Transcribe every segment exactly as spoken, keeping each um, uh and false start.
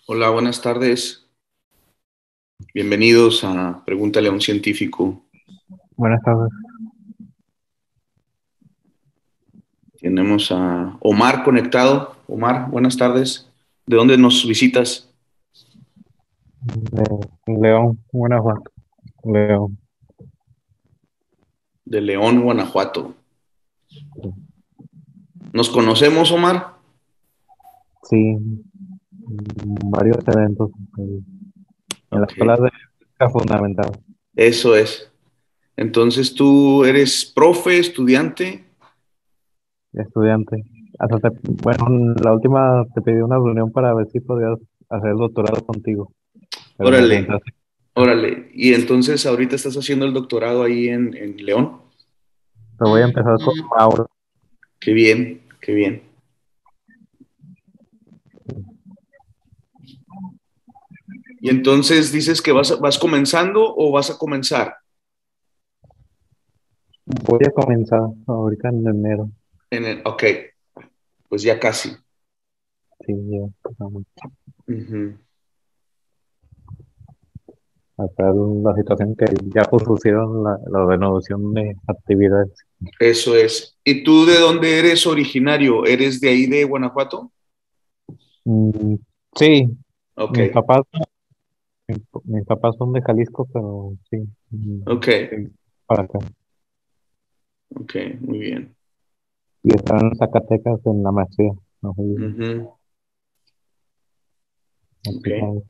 Hola, buenas tardes. Bienvenidos a Pregúntale a un científico. Buenas tardes. Tenemos a Omar conectado. Omar, buenas tardes. ¿De dónde nos visitas? De León, Guanajuato. León. De León, Guanajuato. ¿Nos conocemos, Omar? Sí, mm, varios eventos eh, en la Ok, escuela de física fundamental. eso es. Entonces tú eres profe, estudiante. Estudiante. Hasta te- bueno, la última te pedí una reunión para ver si podías hacer el doctorado contigo, pero me Órale, comentaste. órale. Y entonces ahorita estás haciendo el doctorado ahí en, en León. Pero voy a empezar con Mauro. Qué bien, qué bien. Y entonces dices que vas, vas comenzando o vas a comenzar. Voy a comenzar ahorita en enero. En el, ok, pues ya casi. Sí, ya empezamos Ujú. a hacer la situación que ya pusieron la, la renovación de actividades. Eso es. ¿Y tú de dónde eres originario? ¿Eres de ahí de Guanajuato? Mm, sí, Ok, mis papás Mis papás son de Jalisco, pero sí, mm, ok, sí, para acá. ok, muy bien. Y están en Zacatecas en la maestría. No sé, Ujú, ok. aquí está.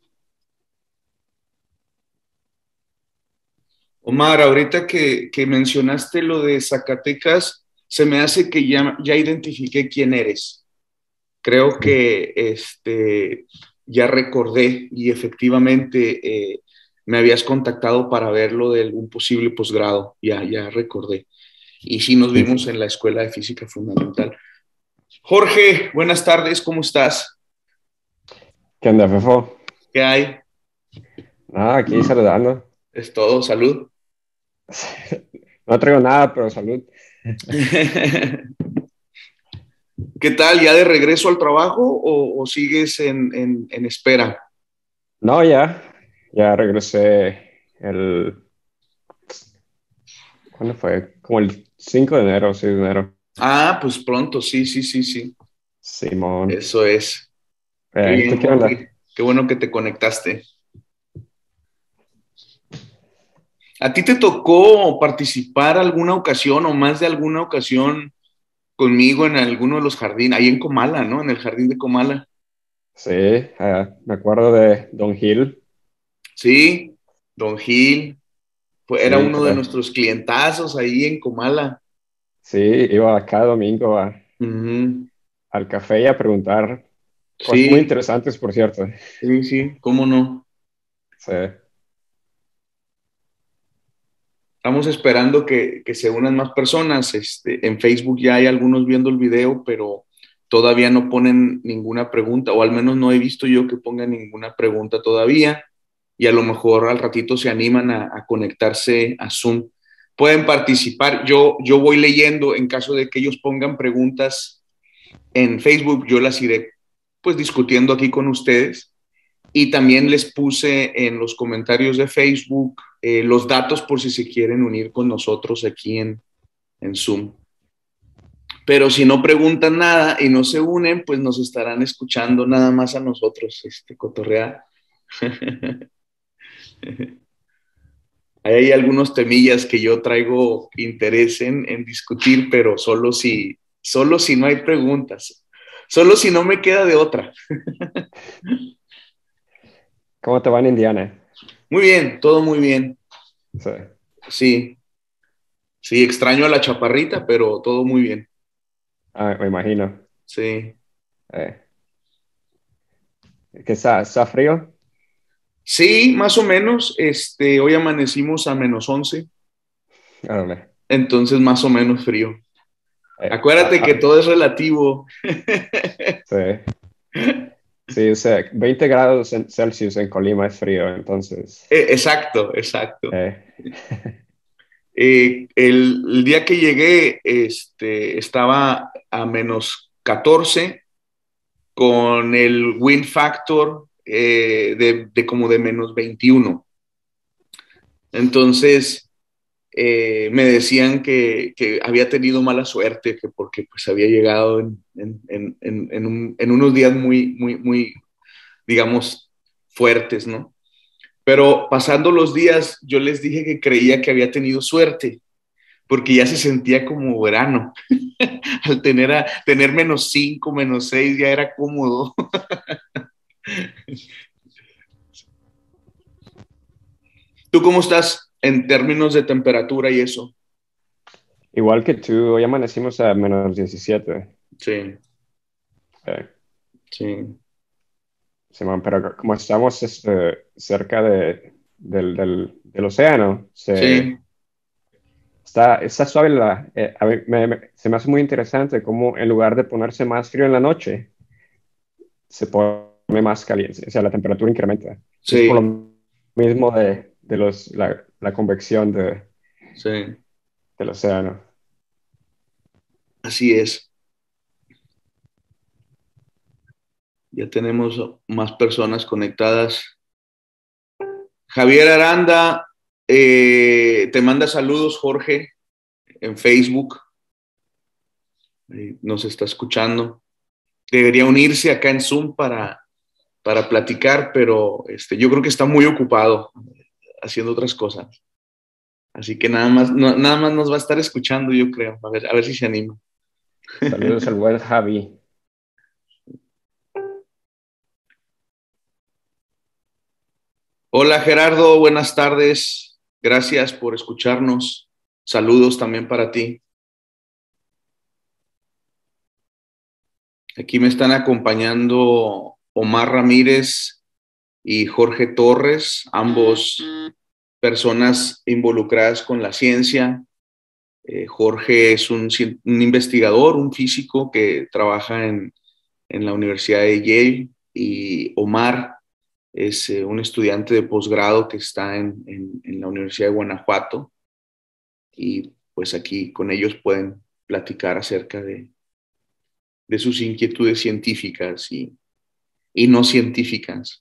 Omar, ahorita que, que mencionaste lo de Zacatecas, se me hace que ya, ya identifiqué quién eres. Creo Sí, que este, ya recordé y efectivamente eh, me habías contactado para ver lo de un posible posgrado. Ya, ya recordé. Y sí nos sí. vimos en la Escuela de Física Fundamental. Jorge, buenas tardes, ¿cómo estás? ¿Qué onda, Fefo? ¿Qué hay? Nada, aquí saludando. Es todo, salud. No traigo nada, pero salud. ¿Qué tal? ¿Ya de regreso al trabajo o, o sigues en, en, en espera? No, ya, ya regresé el, ¿cuándo fue? Como el cinco de enero, seis de enero. Ah, pues pronto, sí, sí, sí, sí. Simón. Eso es. Qué Eh, ¿tú bien, qué onda? Jorge. Qué bueno que te conectaste. ¿A ti te tocó participar alguna ocasión o más de alguna ocasión conmigo en alguno de los jardines, ahí en Comala, ¿no? En el jardín de Comala. Sí, eh, me acuerdo de Don Gil. Sí, Don Gil, pues era Sí, uno de que, nuestros clientazos ahí en Comala. sí, iba cada domingo a- Ujú. al café y a preguntar cosas muy Sí, interesantes, por cierto. sí, sí, cómo no. Sí, Estamos esperando que, que se unan más personas. Este, en Facebook ya hay algunos viendo el video, pero todavía no ponen ninguna pregunta, o al menos no he visto yo que pongan ninguna pregunta todavía, y a lo mejor al ratito se animan a, a conectarse a Zoom. Pueden participar. Yo, yo voy leyendo en caso de que ellos pongan preguntas en Facebook, yo las iré pues discutiendo aquí con ustedes. Y también les puse en los comentarios de Facebook eh, los datos por si se quieren unir con nosotros aquí en, en Zoom. Pero si no preguntan nada y no se unen, pues nos estarán escuchando nada más a nosotros, este, cotorrear. Ahí hay algunos temillas que yo traigo interés en, en discutir, pero solo si, solo si no hay preguntas. Solo si no me queda de otra. ¿cómo te va en Indiana? Muy bien, todo muy bien. Sí, Sí, sí, extraño a la chaparrita, pero todo muy bien. ah, me imagino. Sí. Eh, ¿que está, está frío? Sí, más o menos. Este, hoy amanecimos a menos once, Órale. entonces más o menos frío. Eh, ah, Acuérdate que ah, todo es relativo. sí. Sí, o sea, veinte grados en- Celsius en Colima es frío, entonces. Eh, Exacto, exacto. eh, Eh, el, el día que llegué, este, estaba a menos catorce con el wind factor. eh, de, de como de menos veintiuno. Entonces, eh, me decían que, que había tenido mala suerte, que porque pues había llegado en, en, en, en, un, en unos días muy, muy, muy, digamos, fuertes, ¿no? Pero pasando los días, yo les dije que creía que había tenido suerte, porque ya se sentía como verano. Al tener, a, tener menos cinco, menos seis, ya era cómodo. ¿Tú cómo estás en términos de temperatura y eso? Igual que tú, hoy amanecimos a menos diecisiete. Sí, Eh, sí, Simón, pero como estamos este, cerca de, del, del, del océano, se, sí, está, está suave la, eh, a mí me- me- se me hace muy interesante cómo en lugar de ponerse más frío en la noche, se pone más caliente, o sea, la temperatura incrementa. Y es por sí, lo mismo de, de los, la, la convección de, sí, del océano. así es. Ya tenemos más personas conectadas. Javier Aranda, eh, te manda saludos, Jorge, en Facebook. Eh, nos está escuchando. Debería unirse acá en Zoom para, para platicar, pero este, yo creo que está muy ocupado haciendo otras cosas. Así que nada más, no, nada más nos va a estar escuchando, yo creo. A ver, a ver si se anima. Saludos al buen Javi. Hola Gerardo, buenas tardes. Gracias por escucharnos. Saludos también para ti. Aquí me están acompañando Omar Ramírez y Jorge Torres, ambos personas involucradas con la ciencia. Eh, Jorge es un, un, investigador, un físico que trabaja en, en la Universidad de Yale, y Omar es eh, un estudiante de posgrado que está en, en, en la Universidad de Guanajuato, y pues aquí con ellos pueden platicar acerca de, de sus inquietudes científicas y, y no científicas.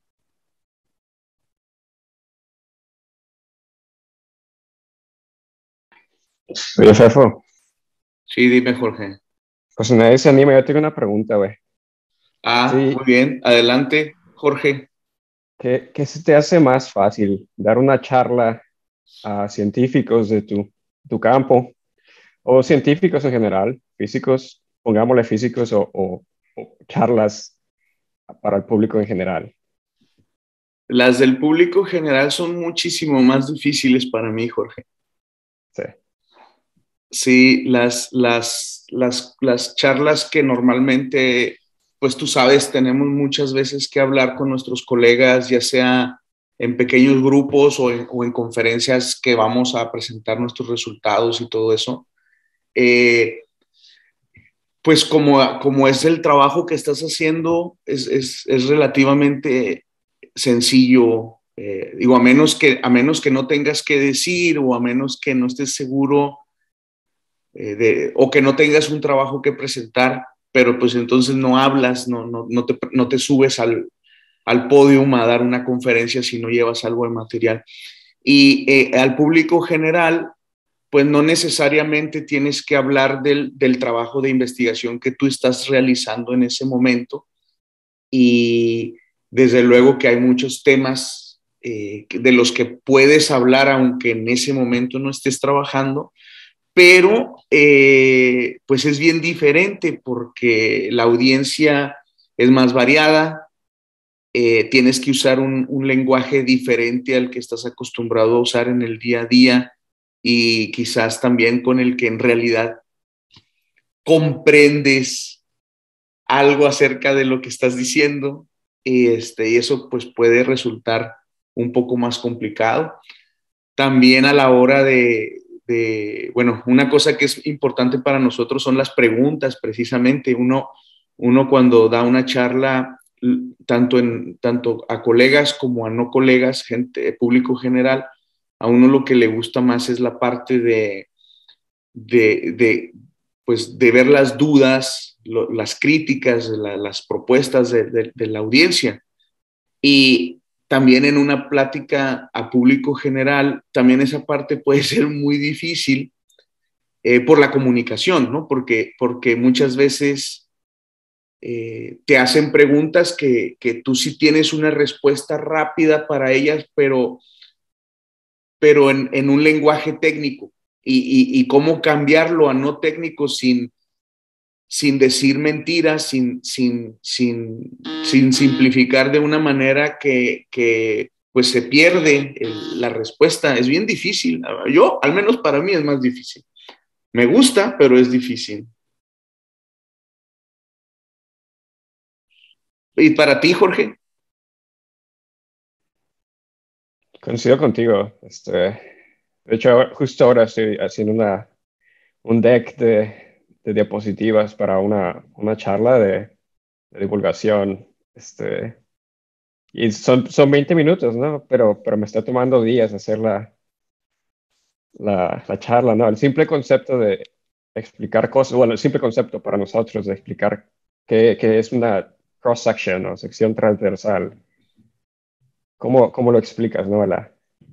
Oye, Fefo, Sí, dime, Jorge. pues nadie se anima, yo tengo una pregunta, güey. Ah, muy Sí, bien. Adelante, Jorge. ¿qué, qué se te hace más fácil? ¿Dar una charla a científicos de tu, tu campo o científicos en general, físicos, pongámosle físicos o, o- o charlas para el público en general? Las del público general son muchísimo más difíciles para mí, Jorge. Sí, Sí, las, las, las, las charlas que normalmente, pues tú sabes, tenemos muchas veces que hablar con nuestros colegas, ya sea en pequeños grupos o en, o en conferencias que vamos a presentar nuestros resultados y todo eso. Eh, pues como, como es el trabajo que estás haciendo, es, es, es relativamente sencillo. Eh, digo, a menos, que, a menos que no tengas que decir, o a menos que no estés seguro, eh, de, o que no tengas un trabajo que presentar, pero pues entonces no hablas, no, no, no, te, no te subes al, al podium a dar una conferencia si no llevas algo de material. Y eh, al público general, pues no necesariamente tienes que hablar del, del trabajo de investigación que tú estás realizando en ese momento, y desde luego que hay muchos temas eh, de los que puedes hablar aunque en ese momento no estés trabajando, pero eh, pues es bien diferente porque la audiencia es más variada. Eh, tienes que usar un, un lenguaje diferente al que estás acostumbrado a usar en el día a día, y quizás también con el que en realidad comprendes algo acerca de lo que estás diciendo, y, este, y eso pues puede resultar un poco más complicado. También a la hora de, de, bueno, una cosa que es importante para nosotros son las preguntas, precisamente. Uno, uno cuando da una charla, tanto, en, tanto a colegas como a no colegas, gente, público general, a uno lo que le gusta más es la parte de, de, de pues, de ver las dudas, lo, las críticas, la, las propuestas de, de, de la audiencia. Y también en una plática a público general, también esa parte puede ser muy difícil eh, por la comunicación, ¿no? Porque, porque muchas veces eh, te hacen preguntas que, que tú sí tienes una respuesta rápida para ellas, pero, pero en, en un lenguaje técnico. Y, y, y cómo cambiarlo a no técnico sin, sin decir mentiras, sin, sin, sin, sin simplificar de una manera que, que pues se pierde el, la respuesta. Es bien difícil. Yo, al menos para mí, es más difícil. Me gusta, pero es difícil. ¿Y para ti, Jorge? Coincido contigo. Este, de hecho, justo ahora estoy haciendo una, un deck de, de diapositivas para una, una charla de, de divulgación. Este, y son, son veinte minutos, ¿no? Pero, pero me está tomando días hacer la, la, la charla, ¿no? El simple concepto de explicar cosas, bueno, el simple concepto para nosotros de explicar qué, qué es una cross-section o sección transversal. ¿Cómo, cómo lo explicas, no? La,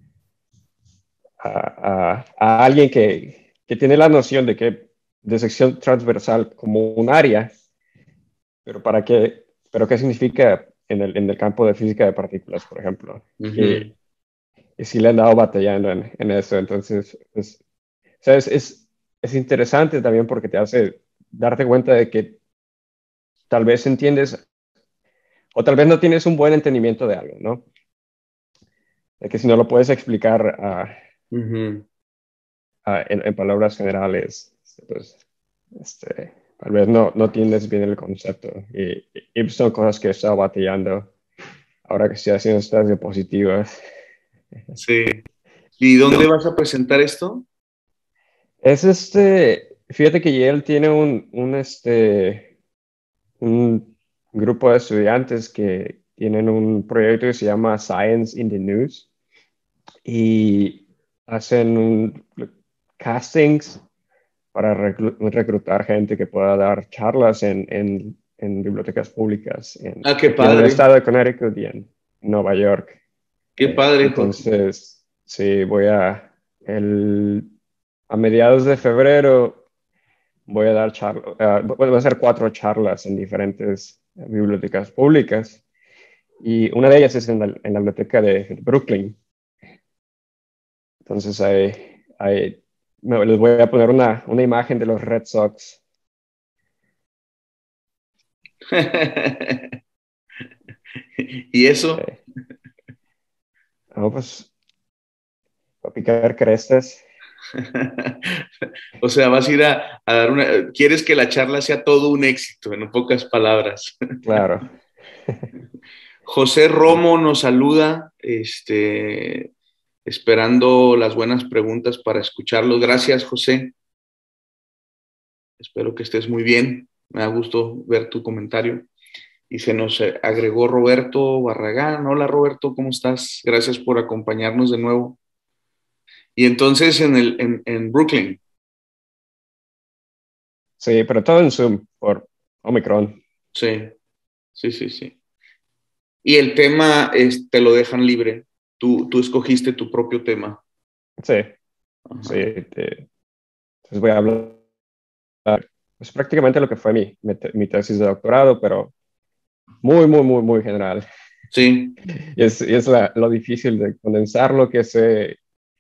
a, a, a alguien que, que tiene la noción de que de sección transversal como un área, pero para qué, pero qué significa en el, en el campo de física de partículas, por ejemplo. Uh -huh. y, y sí le han dado batallando en, en eso, entonces, pues, o sea, es, es, es interesante también porque te hace darte cuenta de que tal vez entiendes o tal vez no tienes un buen entendimiento de algo, ¿no? De que si no lo puedes explicar uh, uh -huh. uh, en, en palabras generales, pues, este, tal vez no, no tienes bien el concepto. Y, y son cosas que he estado batallando ahora que estoy haciendo estas diapositivas. Sí. ¿Y dónde vas a presentar esto? Es este, fíjate que Yale tiene un, un, este, un grupo de estudiantes que tienen un proyecto que se llama Science in the News y hacen un, castings para reclu reclutar gente que pueda dar charlas en, en, en bibliotecas públicas en, ah, qué aquí padre. en el estado de Connecticut y en Nueva York. Qué padre. Entonces, sí, voy a, el, a mediados de febrero voy a dar charlas, uh, voy a hacer cuatro charlas en diferentes bibliotecas públicas y una de ellas es en la, en la biblioteca de Brooklyn. Entonces, ahí, ahí me, les voy a poner una, una imagen de los Red Sox. ¿Y eso? Sí. No, pues, para picar crestas. O sea, vas a ir a, a dar una... Quieres que la charla sea todo un éxito, en pocas palabras. Claro. José Romo nos saluda, este, esperando las buenas preguntas para escucharlos. Gracias, José. Espero que estés muy bien. Me da gusto ver tu comentario. Y se nos agregó Roberto Barragán. Hola, Roberto, ¿cómo estás? Gracias por acompañarnos de nuevo. Y entonces en, el, en, en Brooklyn. Sí, pero todo en Zoom por Omicron. Sí, sí, sí, sí. Y el tema es, te lo dejan libre. Tú, tú escogiste tu propio tema. Sí, ajá. Sí. Te, entonces voy a hablar, pues prácticamente lo que fue mi, mi tesis de doctorado, pero muy, muy, muy, muy general. Sí. Y es, y es la, lo difícil de condensar lo que sé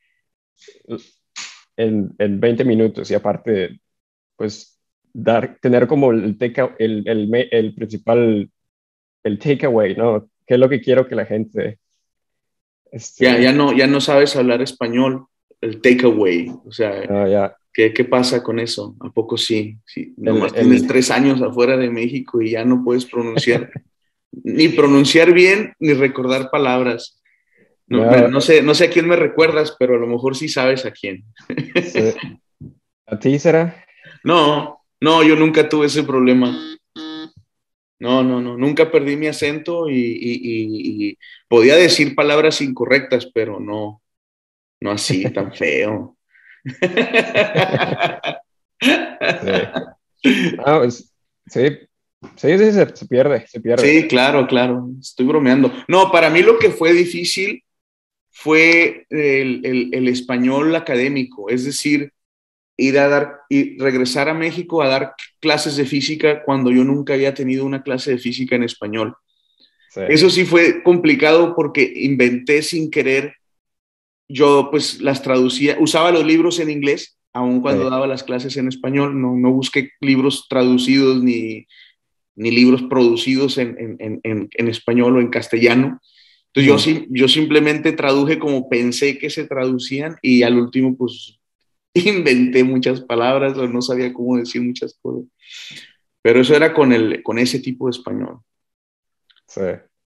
en, en veinte minutos y aparte, pues, dar, tener como el, take, el, el, el principal, el takeaway, ¿no? ¿Qué es lo que quiero que la gente... Este, ya, ya, no, ya no sabes hablar español, el takeaway, o sea, uh, yeah. ¿qué, ¿qué pasa con eso? ¿A poco sí? sí nomás el, tienes el, tres años afuera de México y ya no puedes pronunciar, ni pronunciar bien, ni recordar palabras. No, no, no, sé, no sé a quién me recuerdas, pero a lo mejor sí sabes a quién. Sí. ¿A ti será? No, no, yo nunca tuve ese problema. No, no, no, nunca perdí mi acento y, y, y, y podía decir palabras incorrectas, pero no, no así, tan feo. Sí. Ah, pues, sí, Sí, sí, se, se pierde, se pierde. Sí, claro, claro, estoy bromeando. No, para mí lo que fue difícil fue el, el, el español académico, es decir, ir a dar y regresar a México a dar clases de física cuando yo nunca había tenido una clase de física en español. Sí. Eso sí fue complicado porque inventé sin querer, yo pues las traducía, usaba los libros en inglés, aun cuando Sí. daba las clases en español, no, no busqué libros traducidos ni, ni libros producidos en, en, en, en español o en castellano. Entonces yo, Mm. sí, yo simplemente traduje como pensé que se traducían y al último pues inventé muchas palabras o no sabía cómo decir muchas cosas. Pero eso era con, el, con ese tipo de español. Sí.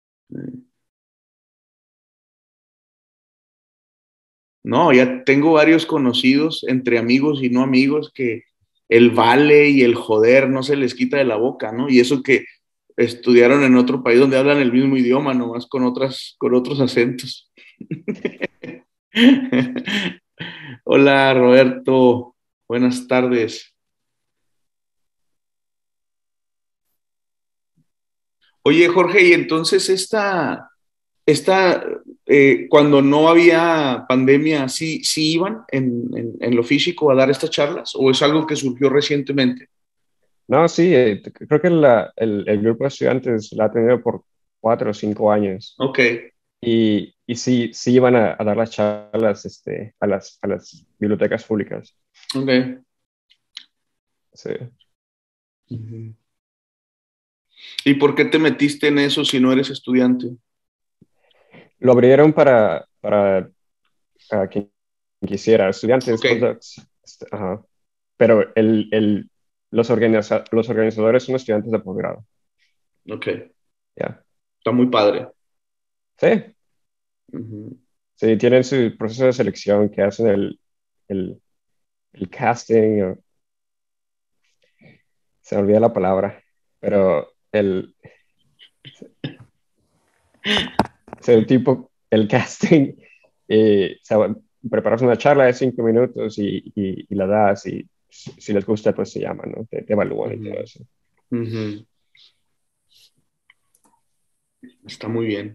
No, ya tengo varios conocidos, entre amigos y no amigos, que el vale y el joder no se les quita de la boca, ¿no? Y eso que estudiaron en otro país donde hablan el mismo idioma, nomás con, otras, con otros acentos. Hola, Roberto. Buenas tardes. Oye, Jorge, y entonces esta, esta eh, cuando no había pandemia, ¿sí, sí iban en, en, en lo físico a dar estas charlas? ¿O es algo que surgió recientemente? No, sí, eh, t- creo que la- el, el grupo de estudiantes la ha tenido por cuatro o cinco años. Ok, Y, y sí, sí iban a, a dar las charlas este, a las, a las bibliotecas públicas. ok. Sí. Ujú. ¿Y por qué te metiste en eso si no eres estudiante? Lo abrieron para, para a quien quisiera, estudiantes, Ok, postdocs. Este, ajá. Pero el, el, los, organiza- los organizadores son estudiantes de posgrado. ok. Ya. Está muy padre. Sí, Ujú. sí, tienen su proceso de selección que hacen el, el, el casting, o- se me olvida la palabra, pero el, es el tipo, el casting, eh, o sea, preparas una charla de cinco minutos y, y, y la das y si si les gusta, pues se llaman, ¿no? Te, te evalúan y todo Ujú. eso. Ujú. Está muy bien.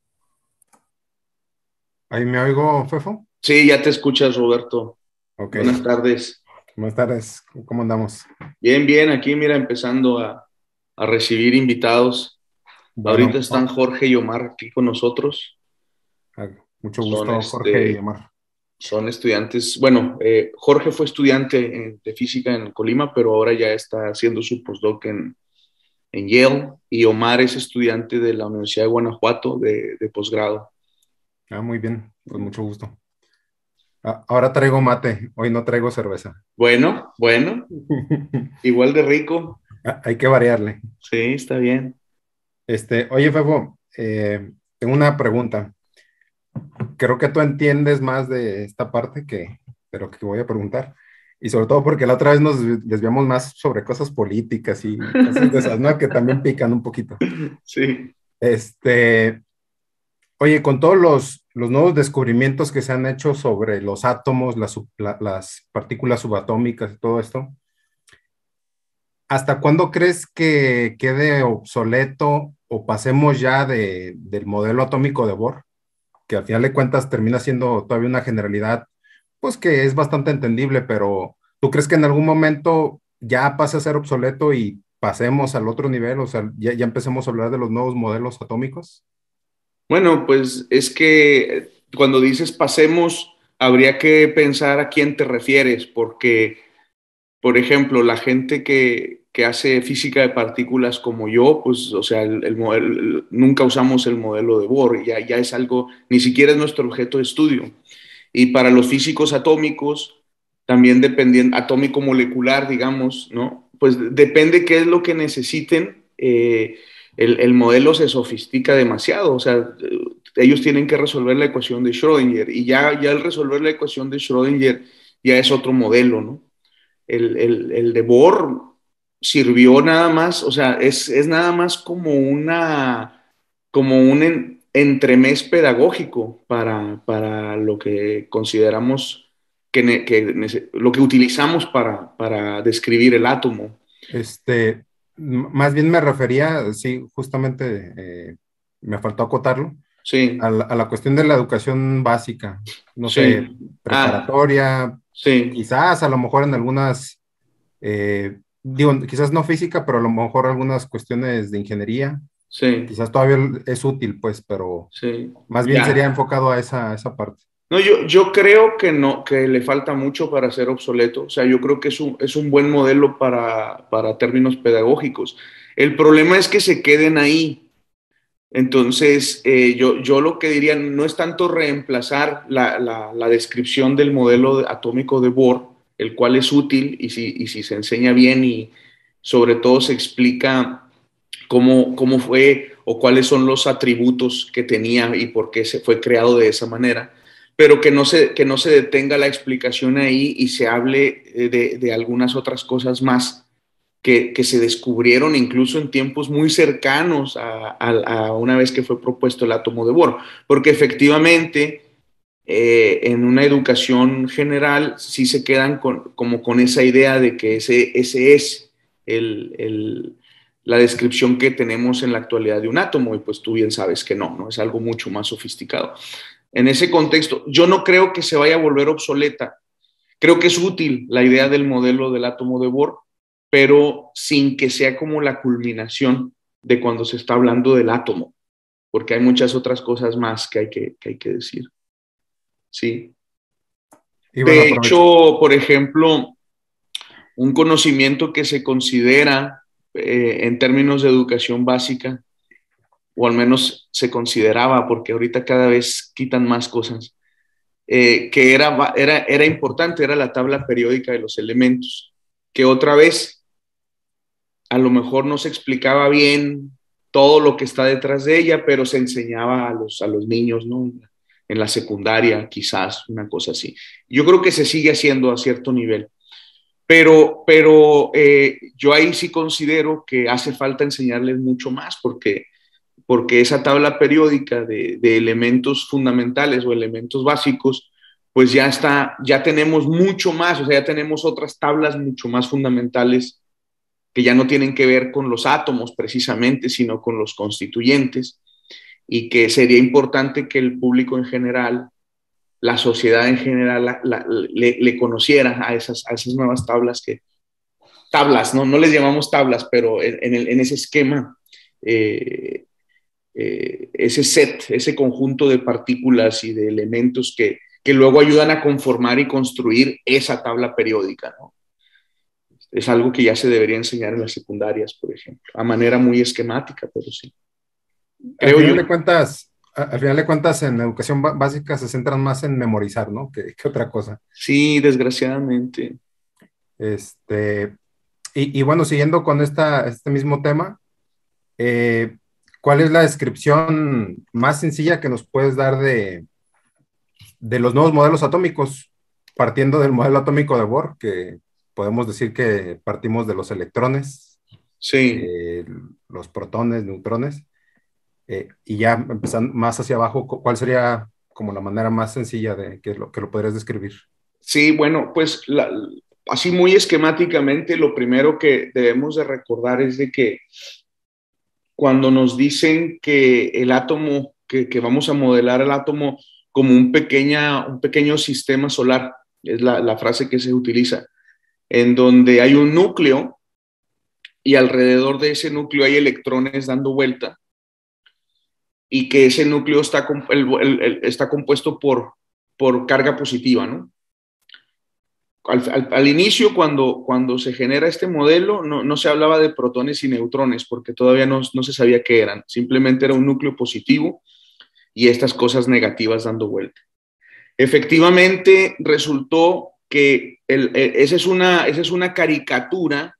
¿Ahí me oigo, Fefo? Sí, ya te escuchas, Roberto. Ok. Buenas tardes. Buenas tardes. ¿Cómo andamos? Bien, bien, aquí mira, empezando a, a recibir invitados. Ahorita Bueno, están oh, Jorge y Omar aquí con nosotros. ah, mucho Son, gusto, Jorge y este, Omar. son estudiantes. Bueno, eh, Jorge fue estudiante en- de física en Colima, pero ahora ya está haciendo su postdoc en, en Yale. Y Omar es estudiante de la Universidad de Guanajuato de, de posgrado. Ah, muy bien, pues mucho gusto. Ah, ahora traigo mate, hoy no traigo cerveza. Bueno, bueno, igual de rico. Ah, hay que variarle. Sí, está bien. Este, oye, Fefo, eh, tengo una pregunta. Creo que tú entiendes más de esta parte que de lo que voy a preguntar. Y sobre todo porque la otra vez nos desviamos más sobre cosas políticas y cosas de esas, ¿no? Que también pican un poquito. Sí. Este, oye, con todos los, los nuevos descubrimientos que se han hecho sobre los átomos, las, sub- la- las partículas subatómicas y todo esto, ¿hasta cuándo crees que quede obsoleto o pasemos ya de, del modelo atómico de Bohr, que al final de cuentas termina siendo todavía una generalidad, pues que es bastante entendible, pero ¿tú crees que en algún momento ya pase a ser obsoleto y pasemos al otro nivel? O sea, ya, ya empecemos a hablar de los nuevos modelos atómicos. Bueno, pues es que cuando dices pasemos, habría que pensar a quién te refieres, porque, por ejemplo, la gente que, que hace física de partículas como yo, pues, o sea, el, el modelo- el- nunca usamos el modelo de Bohr, ya, ya es algo, ni siquiera es nuestro objeto de estudio. Y para los físicos atómicos, también dependiendo, atómico molecular, digamos, ¿no? Pues depende qué es lo que necesiten. Eh, el, el, modelo se sofistica demasiado, o sea, ellos tienen que resolver la ecuación de Schrödinger y ya, ya al resolver la ecuación de Schrödinger ya es otro modelo, ¿no? El, el, el de Bohr sirvió nada más, o sea, es, es nada más como una, como un en, entremés pedagógico para, para lo que consideramos que, que lo que utilizamos para, para describir el átomo. Este, M- Más bien me refería, sí, justamente eh, me faltó acotarlo, Sí, a la, a la cuestión de la educación básica, no sé, sí. Ah, preparatoria, sí, quizás a lo mejor en algunas, eh, digo, quizás no física, pero a lo mejor algunas cuestiones de ingeniería, sí, quizás todavía es útil, pues, pero sí. más bien sería Ya. enfocado a esa, a esa parte. No, yo, yo creo que no, que le falta mucho para ser obsoleto. O sea, yo creo que es un, es un buen modelo para, para términos pedagógicos. El problema es que se queden ahí. Entonces, eh, yo, yo lo que diría no es tanto reemplazar la, la, la descripción del modelo de- atómico de Bohr, el cual es útil y si, y si se enseña bien y sobre todo se explica cómo, cómo fue o cuáles son los atributos que tenía y por qué se fue creado de esa manera, pero que no se, que no se detenga la explicación ahí y se hable eh, de, de algunas otras cosas más que, que, se descubrieron incluso en tiempos muy cercanos a, a, a, una vez que fue propuesto el átomo de Bohr, porque efectivamente eh, en una educación general sí se quedan con, como con esa idea de que ese, ese es el, el, la descripción que tenemos en la actualidad de un átomo, y pues tú bien sabes que no, no es algo mucho más sofisticado. En ese contexto, yo no creo que se vaya a volver obsoleta. Creo que es útil la idea del modelo del átomo de Bohr, pero sin que sea como la culminación de cuando se está hablando del átomo, porque hay muchas otras cosas más que hay que, que, hay que decir. Sí. Y bueno, De aprovecho. hecho, por ejemplo, un conocimiento que se considera eh, en términos de educación básica, o al menos se consideraba, porque ahorita cada vez quitan más cosas, eh, que era, era, era importante, era la tabla periódica de los elementos, que otra vez a lo mejor no se explicaba bien todo lo que está detrás de ella, pero se enseñaba a los, a los niños, ¿no? En la secundaria, quizás, una cosa así. Yo creo que se sigue haciendo a cierto nivel, pero, pero eh, yo ahí sí considero que hace falta enseñarles mucho más, porque, porque esa tabla periódica de, de elementos fundamentales o elementos básicos, pues ya está, ya tenemos mucho más, o sea, ya tenemos otras tablas mucho más fundamentales que ya no tienen que ver con los átomos precisamente, sino con los constituyentes, y que sería importante que el público en general, la sociedad en general, la, la, le, le, conociera a esas, a esas nuevas tablas que, tablas, ¿no? No les llamamos tablas, pero en, en, el, en ese esquema, eh, eh, ese set, ese conjunto de partículas y de elementos que, que luego ayudan a conformar y construir esa tabla periódica, ¿no? Es algo que ya se debería enseñar en las secundarias, por ejemplo, a manera muy esquemática, pero sí, Al creo final yo. de cuentas, a- al final de cuentas, en educación ba- básica se centran más en memorizar, ¿no? Que, que otra cosa. Sí, desgraciadamente. Este, y, y bueno, siguiendo con esta, este mismo tema, eh, ¿cuál es la descripción más sencilla que nos puedes dar de, de los nuevos modelos atómicos, partiendo del modelo atómico de Bohr, que podemos decir que partimos de los electrones, Sí, eh, los protones, neutrones, eh, y ya empezando más hacia abajo, cu- ¿cuál sería como la manera más sencilla de que lo, que lo podrías describir? sí, bueno, pues la, así muy esquemáticamente, lo primero que debemos de recordar es de que cuando nos dicen que el átomo, que, que vamos a modelar el átomo como un, pequeña, un pequeño sistema solar, es la, la frase que se utiliza, en donde hay un núcleo y alrededor de ese núcleo hay electrones dando vuelta y que ese núcleo está, el, el, el, está compuesto por, por carga positiva, ¿no? Al, al, al, inicio, cuando, cuando se genera este modelo, no, no se hablaba de protones y neutrones, porque todavía no, no se sabía qué eran. Simplemente era un núcleo positivo y estas cosas negativas dando vuelta. Efectivamente, resultó que el, esa, es una, esa es una caricatura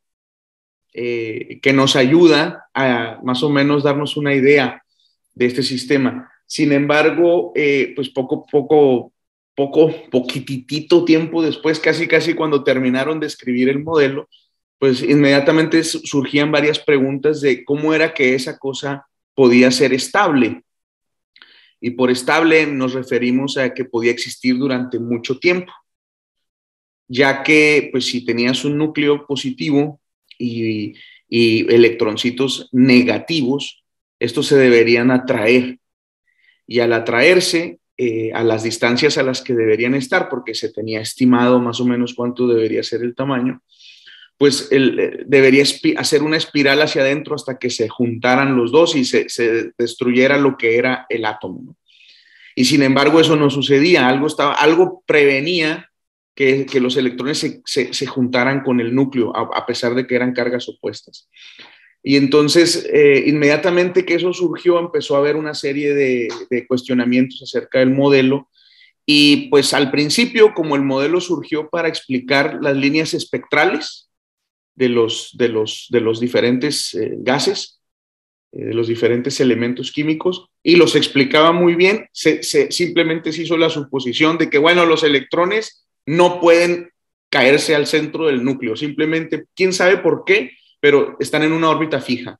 eh, que nos ayuda a más o menos darnos una idea de este sistema. Sin embargo, eh, pues poco, poco, poco, poquitito tiempo después, casi, casi cuando terminaron de escribir el modelo, pues inmediatamente surgían varias preguntas de cómo era que esa cosa podía ser estable. Y por estable nos referimos a que podía existir durante mucho tiempo, ya que pues si tenías un núcleo positivo y, y electroncitos negativos, estos se deberían atraer. Y al atraerse eh, a las distancias a las que deberían estar, porque se tenía estimado más o menos cuánto debería ser el tamaño, pues el, eh, debería hacer una espiral hacia adentro hasta que se juntaran los dos y se, se destruyera lo que era el átomo, ¿no? Y sin embargo eso no sucedía, algo, estaba, algo prevenía que, que los electrones se, se, se juntaran con el núcleo, a, a pesar de que eran cargas opuestas. Y entonces, eh, inmediatamente que eso surgió, empezó a haber una serie de, de cuestionamientos acerca del modelo. Y pues al principio, como el modelo surgió para explicar las líneas espectrales de los, de los, de los diferentes eh, gases, eh, de los diferentes elementos químicos, y los explicaba muy bien, se, se, simplemente se hizo la suposición de que, bueno, los electrones no pueden caerse al centro del núcleo, simplemente, quién sabe por qué, pero están en una órbita fija.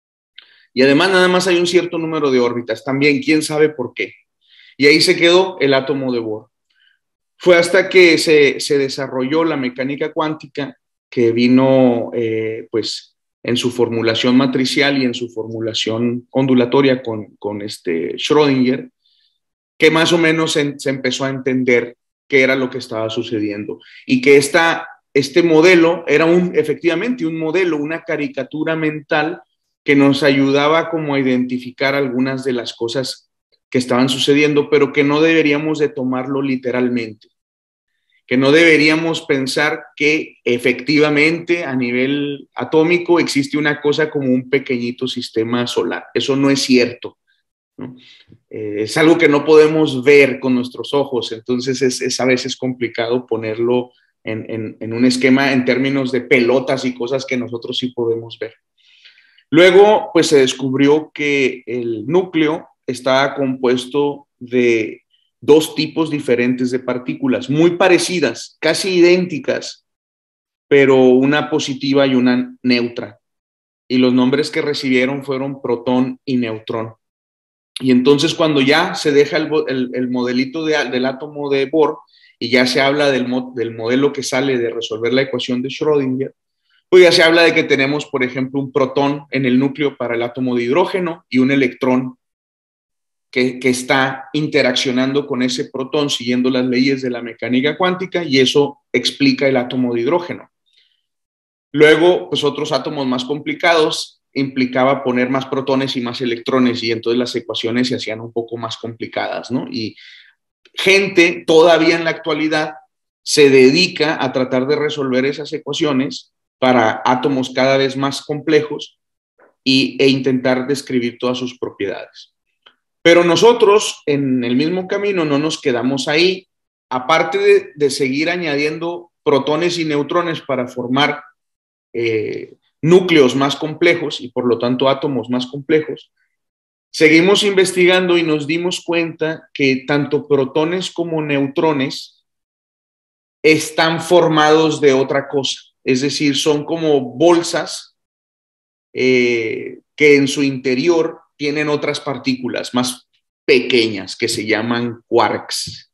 Y además nada más hay un cierto número de órbitas, también quién sabe por qué. Y ahí se quedó el átomo de Bohr. Fue hasta que se, se desarrolló la mecánica cuántica, que vino eh, pues en su formulación matricial y en su formulación ondulatoria con, con este Schrödinger, que más o menos se, se empezó a entender qué era lo que estaba sucediendo y que esta Este modelo era un, efectivamente un modelo, una caricatura mental que nos ayudaba como a identificar algunas de las cosas que estaban sucediendo, pero que no deberíamos de tomarlo literalmente, que no deberíamos pensar que efectivamente a nivel atómico existe una cosa como un pequeñito sistema solar. Eso no es cierto, ¿no? Eh, es algo que no podemos ver con nuestros ojos, entonces es, es a veces complicado ponerlo En, en, en un esquema en términos de pelotas y cosas que nosotros sí podemos ver. Luego, pues se descubrió que el núcleo estaba compuesto de dos tipos diferentes de partículas, muy parecidas, casi idénticas, pero una positiva y una neutra. Y los nombres que recibieron fueron protón y neutrón. Y entonces cuando ya se deja el, el, el modelito de, del átomo de Bohr, y ya se habla del, mo del modelo que sale de resolver la ecuación de Schrödinger, pues ya se habla de que tenemos, por ejemplo, un protón en el núcleo para el átomo de hidrógeno y un electrón que, que está interaccionando con ese protón siguiendo las leyes de la mecánica cuántica, y eso explica el átomo de hidrógeno. Luego, pues otros átomos más complicados implicaba poner más protones y más electrones, y entonces las ecuaciones se hacían un poco más complicadas, ¿no? Y gente todavía en la actualidad se dedica a tratar de resolver esas ecuaciones para átomos cada vez más complejos y, e intentar describir todas sus propiedades. Pero nosotros en el mismo camino no nos quedamos ahí. Aparte de, de seguir añadiendo protones y neutrones para formar eh, núcleos más complejos y por lo tanto átomos más complejos, seguimos investigando y nos dimos cuenta que tanto protones como neutrones están formados de otra cosa, es decir, son como bolsas eh, que en su interior tienen otras partículas más pequeñas que se llaman quarks.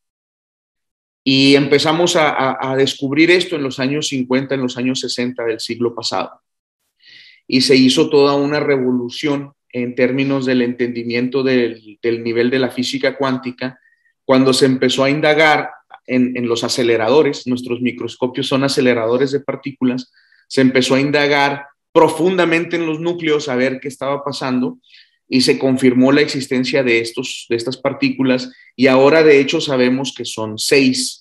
Y empezamos a, a, a descubrir esto en los años cincuenta, en los años sesenta del siglo pasado. Y se hizo toda una revolución en términos del entendimiento del, del nivel de la física cuántica, cuando se empezó a indagar en, en los aceleradores. Nuestros microscopios son aceleradores de partículas. Se empezó a indagar profundamente en los núcleos a ver qué estaba pasando, y se confirmó la existencia de, estos, de estas partículas, y ahora de hecho sabemos que son seis,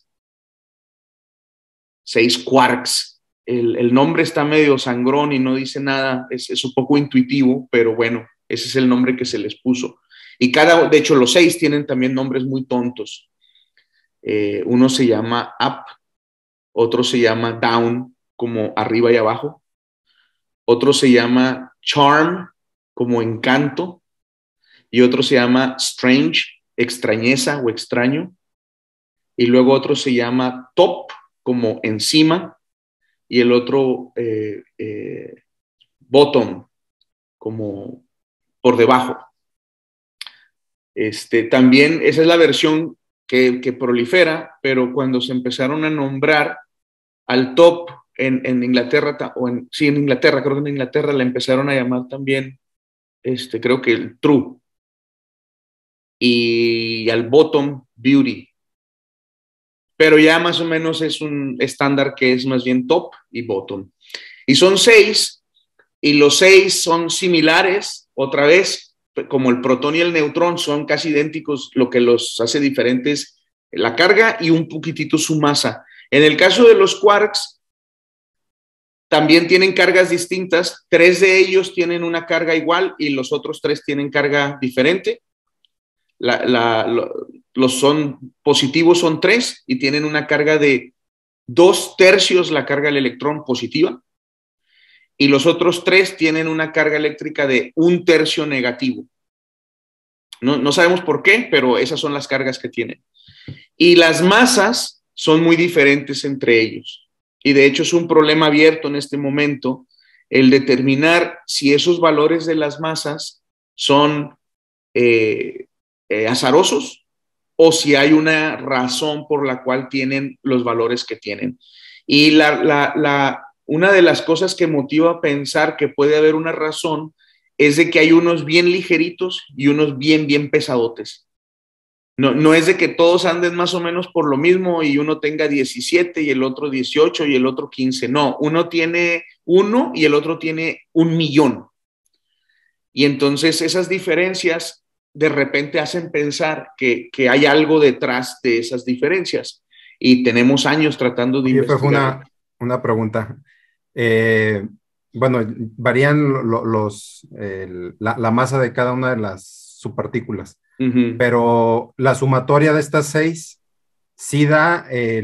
seis quarks. El, el nombre está medio sangrón y no dice nada, es, es un poco intuitivo, pero bueno, ese es el nombre que se les puso. Y cada, de hecho, los seis tienen también nombres muy tontos. Eh, uno se llama up, otro se llama down, como arriba y abajo. Otro se llama charm, como encanto. Y otro se llama strange, extrañeza o extraño. Y luego otro se llama top, como encima. Y el otro eh, eh, bottom, como por debajo. Este, también esa es la versión que, que prolifera, pero cuando se empezaron a nombrar al top en, en Inglaterra, o en, sí, en Inglaterra, creo que en Inglaterra la empezaron a llamar también, este, creo que el True, y al bottom Beauty, pero ya más o menos es un estándar que es más bien top y bottom. Y son seis, y los seis son similares, otra vez, como el protón y el neutrón son casi idénticos, lo que los hace diferentes la carga y un poquitito su masa. En el caso de los quarks, también tienen cargas distintas, tres de ellos tienen una carga igual y los otros tres tienen carga diferente. La, la, lo, los son positivos son tres y tienen una carga de dos tercios la carga del electrón positiva, y los otros tres tienen una carga eléctrica de un tercio negativo. No, no sabemos por qué, pero esas son las cargas que tienen. Y las masas son muy diferentes entre ellos. Y de hecho es un problema abierto en este momento el determinar si esos valores de las masas son eh, eh, azarosos o si hay una razón por la cual tienen los valores que tienen. Y la, la, la, una de las cosas que motiva a pensar que puede haber una razón es de que hay unos bien ligeritos y unos bien, bien pesadotes. No, no es de que todos anden más o menos por lo mismo y uno tenga diecisiete y el otro dieciocho y el otro quince. No, uno tiene uno y el otro tiene un millón. Y entonces esas diferencias de repente hacen pensar que, que hay algo detrás de esas diferencias. Y tenemos años tratando de Oye, investigar. fue una, una pregunta. Eh, bueno, varían lo, los, el, la, la masa de cada una de las subpartículas, uh-huh. Pero la sumatoria de estas seis sí da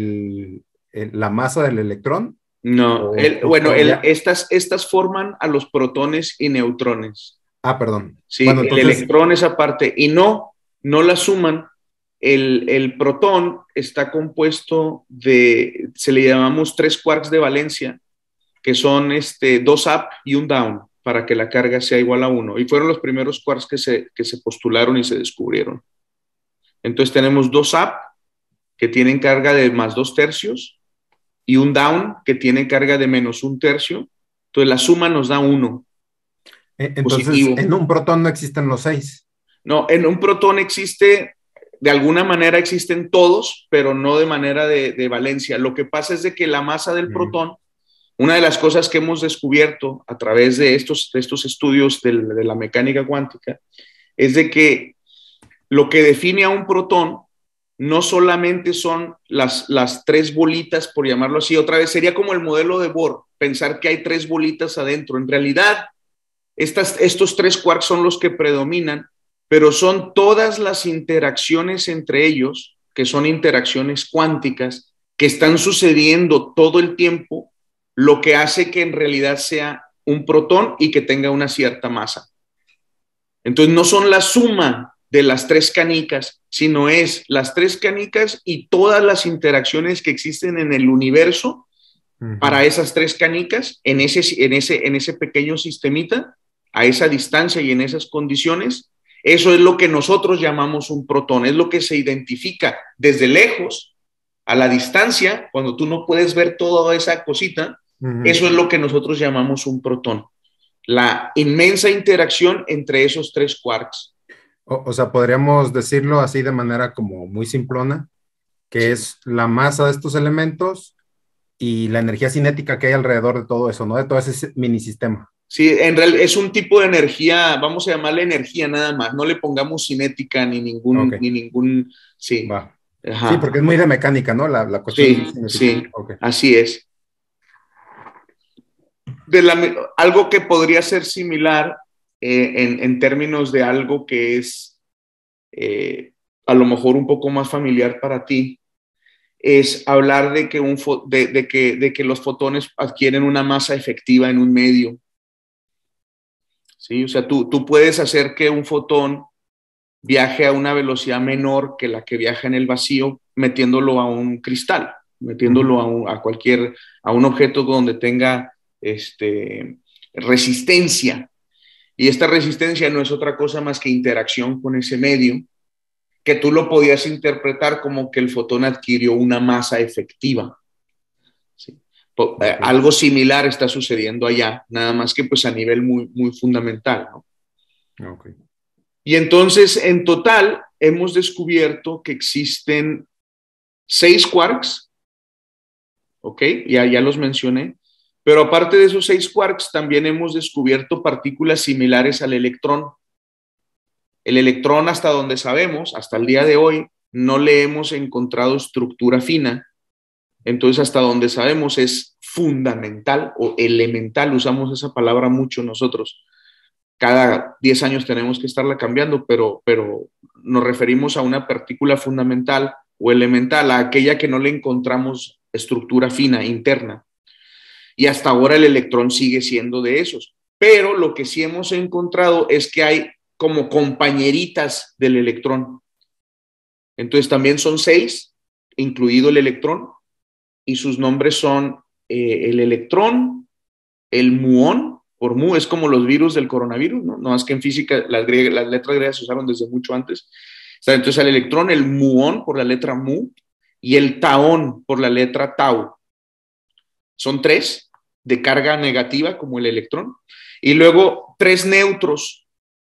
el, el, la masa del electrón. No, o, el, o bueno, el, estas, estas forman a los protones y neutrones. Ah, perdón. Sí, bueno, entonces... el electrón es aparte, y no, no la suman. El, el protón está compuesto de, se le llamamos tres quarks de valencia, que son este, dos up y un down, para que la carga sea igual a uno. Y fueron los primeros quarks que se, que se postularon y se descubrieron. Entonces tenemos dos up, que tienen carga de más dos tercios, y un down, que tiene carga de menos un tercio. Entonces la suma nos da uno. Entonces, positivo. En un protón no existen los seis. No, en un protón existe, de alguna manera existen todos, pero no de manera de, de valencia. Lo que pasa es de que la masa del mm. protón, una de las cosas que hemos descubierto a través de estos, de estos estudios de, de la mecánica cuántica, es de que lo que define a un protón no solamente son las, las tres bolitas, por llamarlo así, otra vez sería como el modelo de Bohr, pensar que hay tres bolitas adentro. En realidad, estas, estos tres quarks son los que predominan, pero son todas las interacciones entre ellos, que son interacciones cuánticas, que están sucediendo todo el tiempo, lo que hace que en realidad sea un protón y que tenga una cierta masa. Entonces no son la suma de las tres canicas, sino es las tres canicas y todas las interacciones que existen en el universo uh-huh. para esas tres canicas, en ese, en, ese, en ese pequeño sistemita, a esa distancia y en esas condiciones. Eso es lo que nosotros llamamos un protón, es lo que se identifica desde lejos, a la distancia, cuando tú no puedes ver toda esa cosita, uh-huh. eso es lo que nosotros llamamos un protón. La inmensa interacción entre esos tres quarks. O, o sea, podríamos decirlo así de manera como muy simplona, que es la masa de estos elementos y la energía cinética que hay alrededor de todo eso, ¿no? De todo ese mini sistema. Sí, en realidad es un tipo de energía, vamos a llamarle energía nada más, no le pongamos cinética ni ningún, okay. ni ningún, sí. Va. Sí, porque es muy de mecánica, ¿no? La, la cuestión. Sí, sí, okay. Así es. De la, algo que podría ser similar eh, en, en términos de algo que es eh, a lo mejor un poco más familiar para ti, es hablar de que, un fo de, de, que, de que los fotones adquieren una masa efectiva en un medio. ¿Sí? O sea, tú, tú puedes hacer que un fotón viaje a una velocidad menor que la que viaja en el vacío metiéndolo a un cristal, metiéndolo a, un, a cualquier, a un objeto donde tenga este, resistencia. Y esta resistencia no es otra cosa más que interacción con ese medio, que tú lo podías interpretar como que el fotón adquirió una masa efectiva. ¿Sí? Po- eh, Ok, algo similar está sucediendo allá, nada más que pues a nivel muy, muy fundamental, ¿no? ok. Y entonces, en total, hemos descubierto que existen seis quarks, ¿ok? Ya, ya los mencioné. Pero aparte de esos seis quarks, también hemos descubierto partículas similares al electrón. El electrón, hasta donde sabemos, hasta el día de hoy, no le hemos encontrado estructura fina. Entonces, hasta donde sabemos, es fundamental o elemental. Usamos esa palabra mucho nosotros. Cada diez años tenemos que estarla cambiando, pero, pero nos referimos a una partícula fundamental o elemental, a aquella que no le encontramos estructura fina interna. Y hasta ahora el electrón sigue siendo de esos. Pero lo que sí hemos encontrado es que hay como compañeritas del electrón. Entonces también son seis, incluido el electrón, y sus nombres son eh, el electrón, el muón, por mu es como los virus del coronavirus, ¿no? No más que en física las, griega, las letras griegas se usaron desde mucho antes. Entonces el electrón, el muón por la letra mu y el taón por la letra tau. Son tres de carga negativa como el electrón. Y luego tres neutros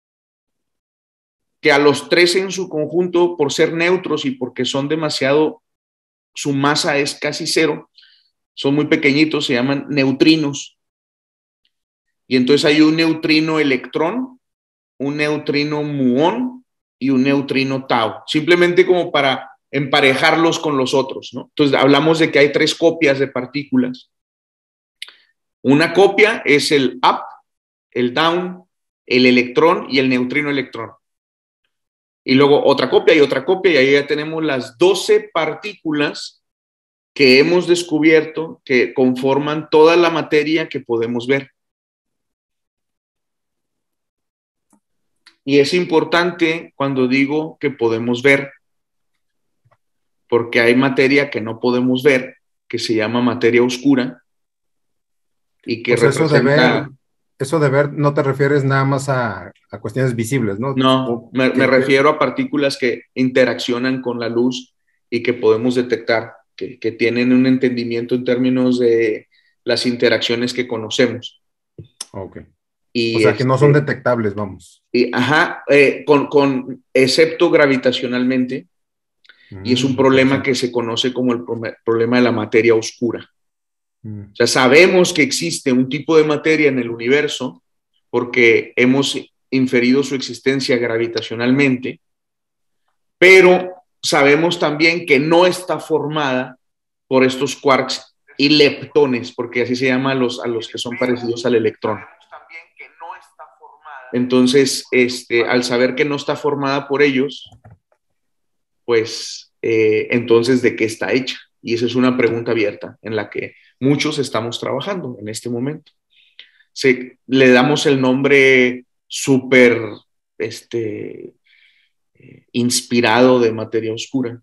que a los tres en su conjunto, por ser neutros y porque son demasiado, su masa es casi cero, son muy pequeñitos, se llaman neutrinos. Y entonces hay un neutrino electrón, un neutrino muón y un neutrino tau, simplemente como para emparejarlos con los otros, ¿no? Entonces hablamos de que hay tres copias de partículas. Una copia es el up, el down, el electrón y el neutrino electrón. Y luego otra copia y otra copia, y ahí ya tenemos las doce partículas que hemos descubierto que conforman toda la materia que podemos ver. Y es importante cuando digo que podemos ver, porque hay materia que no podemos ver, que se llama materia oscura, y que O sea, eso de ver, representa... eso de ver no te refieres nada más a, a cuestiones visibles, ¿no? No, Supongo me, me que, que- refiero a partículas que interaccionan con la luz y que podemos detectar, que, que tienen un entendimiento en términos de las interacciones que conocemos. ok. O Y sea, que no son este, detectables, vamos. y, ajá, eh, con, con, excepto gravitacionalmente, y es un Mm, problema que interesante. se conoce como el problema de la materia oscura. Mm, O sea, sabemos que existe un tipo de materia en el universo porque hemos inferido su existencia gravitacionalmente, pero sabemos también que no está formada por estos quarks y leptones, porque así se llama a los, a los que son parecidos al electrón. Entonces, este, al saber que no está formada por ellos, pues eh, entonces, ¿de qué está hecha? Y esa es una pregunta abierta en la que muchos estamos trabajando en este momento. Se, le damos el nombre súper este, eh, inspirado de materia oscura.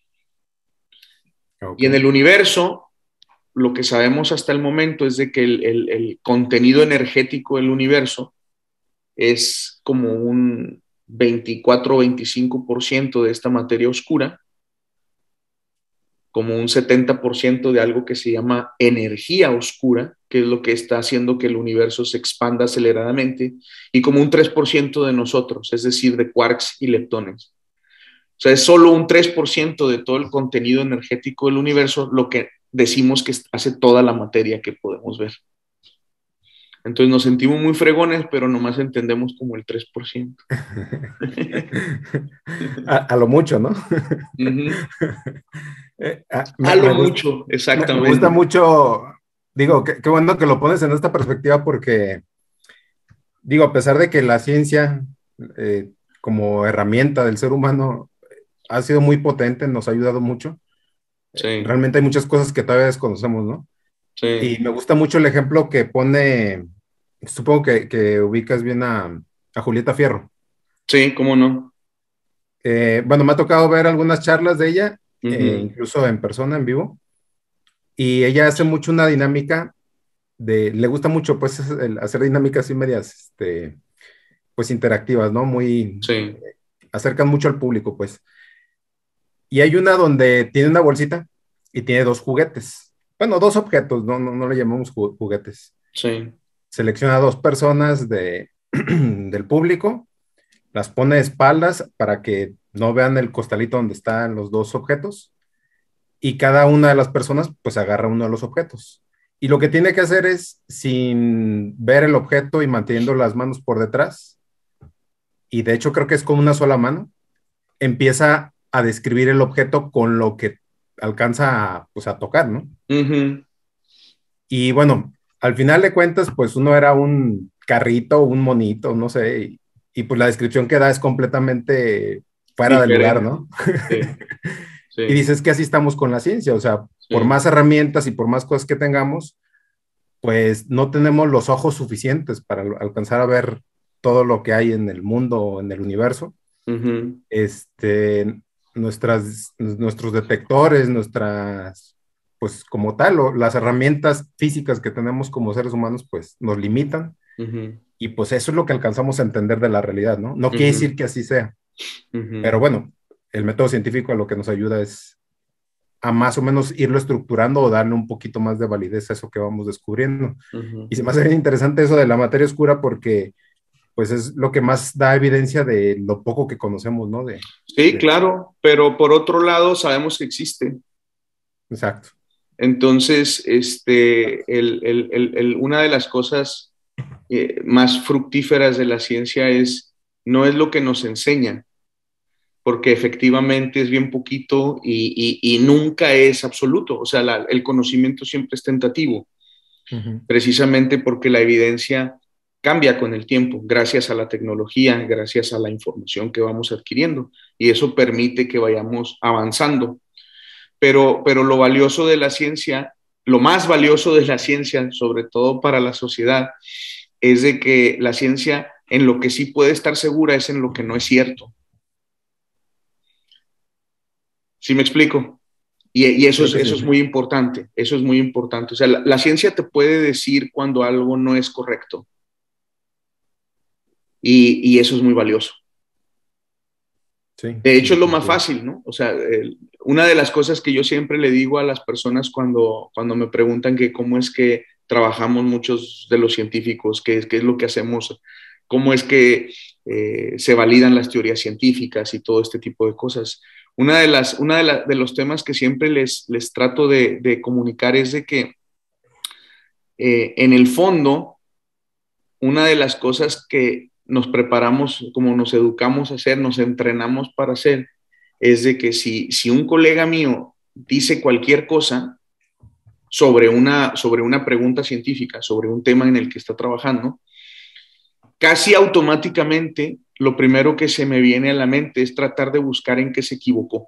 ok. Y en el universo, lo que sabemos hasta el momento es de que el, el, el contenido energético del universo es como un veinticuatro o veinticinco por ciento de esta materia oscura, como un setenta por ciento de algo que se llama energía oscura, que es lo que está haciendo que el universo se expanda aceleradamente, y como un tres por ciento de nosotros, es decir, de quarks y leptones. O sea, es solo un tres por ciento de todo el contenido energético del universo lo que decimos que hace toda la materia que podemos ver. Entonces nos sentimos muy fregones, pero nomás entendemos como el tres por ciento. A, a lo mucho, ¿no? Uh-huh. Eh, ah, A me, lo me gusta, mucho, me, me gusta exactamente. mucho, digo, qué qué bueno que lo pones en esta perspectiva porque, digo, a pesar de que la ciencia eh, como herramienta del ser humano ha sido muy potente, nos ha ayudado mucho, Sí, realmente hay muchas cosas que todavía desconocemos, ¿no? Y sí, me gusta mucho el ejemplo que pone, supongo que, que ubicas bien a, a Julieta Fierro. sí, cómo no. Eh, bueno, me ha tocado ver algunas charlas de ella, eh, Uh-huh. incluso en persona, en vivo, y ella hace mucho una dinámica de, le gusta mucho pues el hacer dinámicas así medias, este, pues interactivas, ¿no? Muy, Sí, acercan mucho al público, pues. Y hay una donde tiene una bolsita y tiene dos juguetes. bueno, dos objetos, no, no, no le llamamos ju- juguetes. Sí. Selecciona dos personas de, del público, las pone de espaldas para que no vean el costalito donde están los dos objetos, y cada una de las personas pues agarra uno de los objetos. Y lo que tiene que hacer es, sin ver el objeto y manteniendo las manos por detrás, y de hecho creo que es con una sola mano, empieza a describir el objeto con lo que alcanza a, pues, a tocar, ¿no? Ujú. Y bueno, al final de cuentas, pues uno era un carrito, un monito, no sé, y, y pues la descripción que da es completamente fuera del lugar, Diferente. ¿no? Sí, Y sí, dices que así estamos con la ciencia, o sea, por sí. más herramientas y por más cosas que tengamos, pues no tenemos los ojos suficientes para al- alcanzar a ver todo lo que hay en el mundo, en el universo. Ujú, Este, nuestras, nuestros detectores, nuestras, pues como tal, o las herramientas físicas que tenemos como seres humanos, pues nos limitan. ujú, Y pues eso es lo que alcanzamos a entender de la realidad, ¿no? No quiere decir ujú, que así sea, ujú, pero bueno, el método científico a lo que nos ayuda es a más o menos irlo estructurando o darle un poquito más de validez a eso que vamos descubriendo. ujú. Y se me hace bien interesante eso de la materia oscura porque pues es lo que más da evidencia de lo poco que conocemos, ¿no? De, Sí, de... claro, pero por otro lado sabemos que existe. Exacto. Entonces, este, el, el, el, el, una de las cosas eh, más fructíferas de la ciencia es, no es lo que nos enseñan, porque efectivamente es bien poquito y, y, y nunca es absoluto. O sea, la, el conocimiento siempre es tentativo, Uh-huh. precisamente porque la evidencia cambia con el tiempo, gracias a la tecnología, gracias a la información que vamos adquiriendo, y eso permite que vayamos avanzando. Pero, pero lo valioso de la ciencia, lo más valioso de la ciencia, sobre todo para la sociedad, es de que la ciencia en lo que sí puede estar segura es en lo que no es cierto. ¿Sí me explico? Y, y eso, Creo es, que eso sí. es muy importante, eso es muy importante. O sea, la, la ciencia te puede decir cuando algo no es correcto y, y eso es muy valioso. Sí, De sí, hecho, es lo más definitivo. fácil, ¿no? O sea, el, una de las cosas que yo siempre le digo a las personas cuando, cuando me preguntan que cómo es que trabajamos muchos de los científicos, qué, qué es lo que hacemos, cómo es que eh, se validan las teorías científicas y todo este tipo de cosas. Una de, las, una de, la, de los temas que siempre les, les trato de, de comunicar es de que eh, en el fondo, una de las cosas que nos preparamos, como nos educamos a hacer, nos entrenamos para hacer, es de que si, si un colega mío dice cualquier cosa sobre una, sobre una pregunta científica, sobre un tema en el que está trabajando, casi automáticamente lo primero que se me viene a la mente es tratar de buscar en qué se equivocó.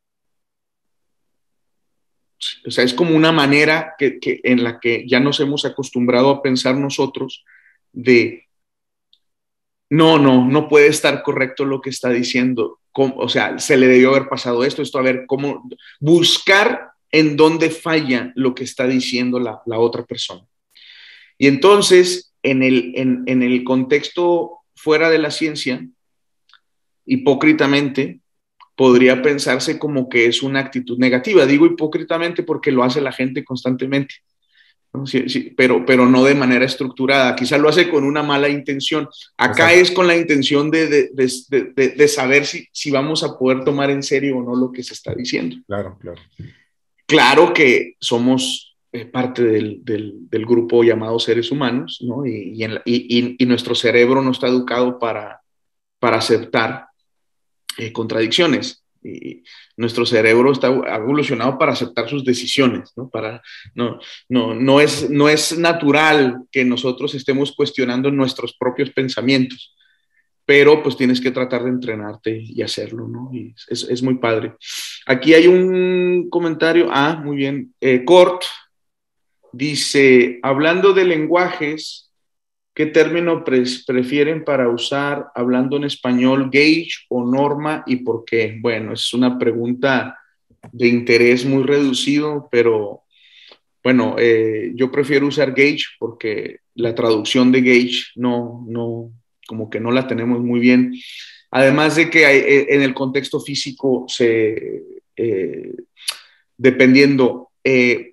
O sea, es como una manera que, que, en la que ya nos hemos acostumbrado a pensar nosotros de, no, no, no puede estar correcto lo que está diciendo. ¿Cómo? O sea, se le debió haber pasado esto, esto, a ver, cómo buscar en dónde falla lo que está diciendo la, la otra persona. Y entonces, en el, en, en el contexto fuera de la ciencia, hipócritamente, podría pensarse como que es una actitud negativa. Digo hipócritamente porque lo hace la gente constantemente, ¿no? Sí, sí, pero, pero no de manera estructurada. Quizá lo hace con una mala intención. Acá Exacto. es con la intención de, de, de, de, de saber si, si vamos a poder tomar en serio o no lo que se está diciendo. Claro, claro. Claro que somos eh, parte del, del, del, grupo llamado seres humanos, ¿no? Y, y, en la, y, y, nuestro cerebro no está educado para, para aceptar eh, contradicciones. Y nuestro cerebro está evolucionado para aceptar sus decisiones, ¿no? Para, no, no, no, es, no es natural que nosotros estemos cuestionando nuestros propios pensamientos, pero pues tienes que tratar de entrenarte y hacerlo, ¿no? Y es, es muy padre. Aquí hay un comentario, ah, muy bien, eh, Cort dice, hablando de lenguajes, ¿qué término pre prefieren para usar hablando en español, gauge o norma y por qué? Bueno, es una pregunta de interés muy reducido, pero bueno, eh, yo prefiero usar gauge porque la traducción de gauge no, no, como que no la tenemos muy bien. Además de que hay, en el contexto físico se, eh, dependiendo, eh,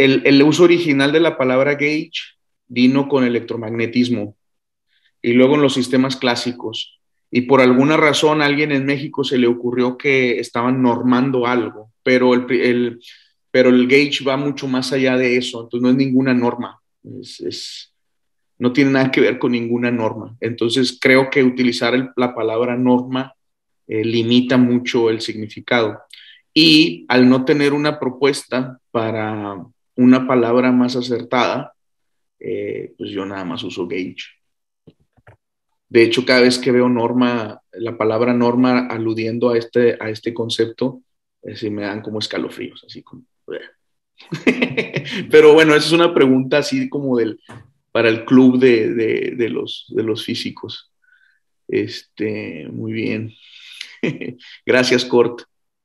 el, el uso original de la palabra gauge vino con electromagnetismo y luego en los sistemas clásicos. Y por alguna razón a alguien en México se le ocurrió que estaban normando algo, pero el, el, pero el gauge va mucho más allá de eso, entonces no es ninguna norma, es, es, no tiene nada que ver con ninguna norma. Entonces creo que utilizar el, la palabra norma eh, limita mucho el significado. Y al no tener una propuesta para una palabra más acertada, eh, pues yo nada más uso gauge. De hecho, cada vez que veo norma, la palabra norma aludiendo a este, a este concepto, eh, sí me dan como escalofríos, así como... Pero bueno, esa es una pregunta así como del, para el club de, de, de, los, de los físicos. Este, muy bien. Gracias, Cort.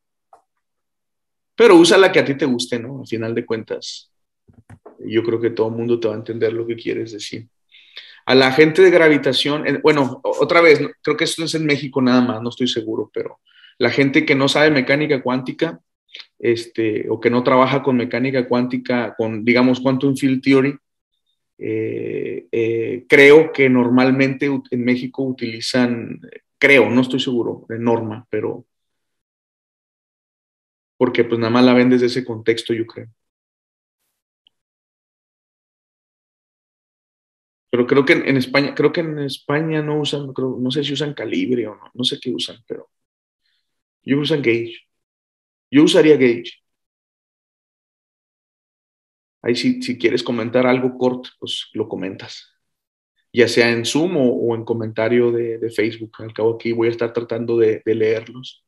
Pero usa la que a ti te guste, ¿no? Al final de cuentas, yo creo que todo el mundo te va a entender lo que quieres decir. A la gente de gravitación, bueno, otra vez, creo que esto es en México nada más, no estoy seguro, pero la gente que no sabe mecánica cuántica, este, o que no trabaja con mecánica cuántica, con, digamos, quantum field theory, eh, eh, creo que normalmente en México utilizan, creo, no estoy seguro, de norma, pero porque pues nada más la ven desde ese contexto, yo creo. Pero creo que en, en España, creo que en España no usan, creo, no sé si usan calibre o no, no sé qué usan, pero yo usan gauge. Yo usaría gauge. Ahí si, si quieres comentar algo corto, pues lo comentas. Ya sea en Zoom o, o en comentario de, de Facebook. Al cabo aquí voy a estar tratando de, de leerlos.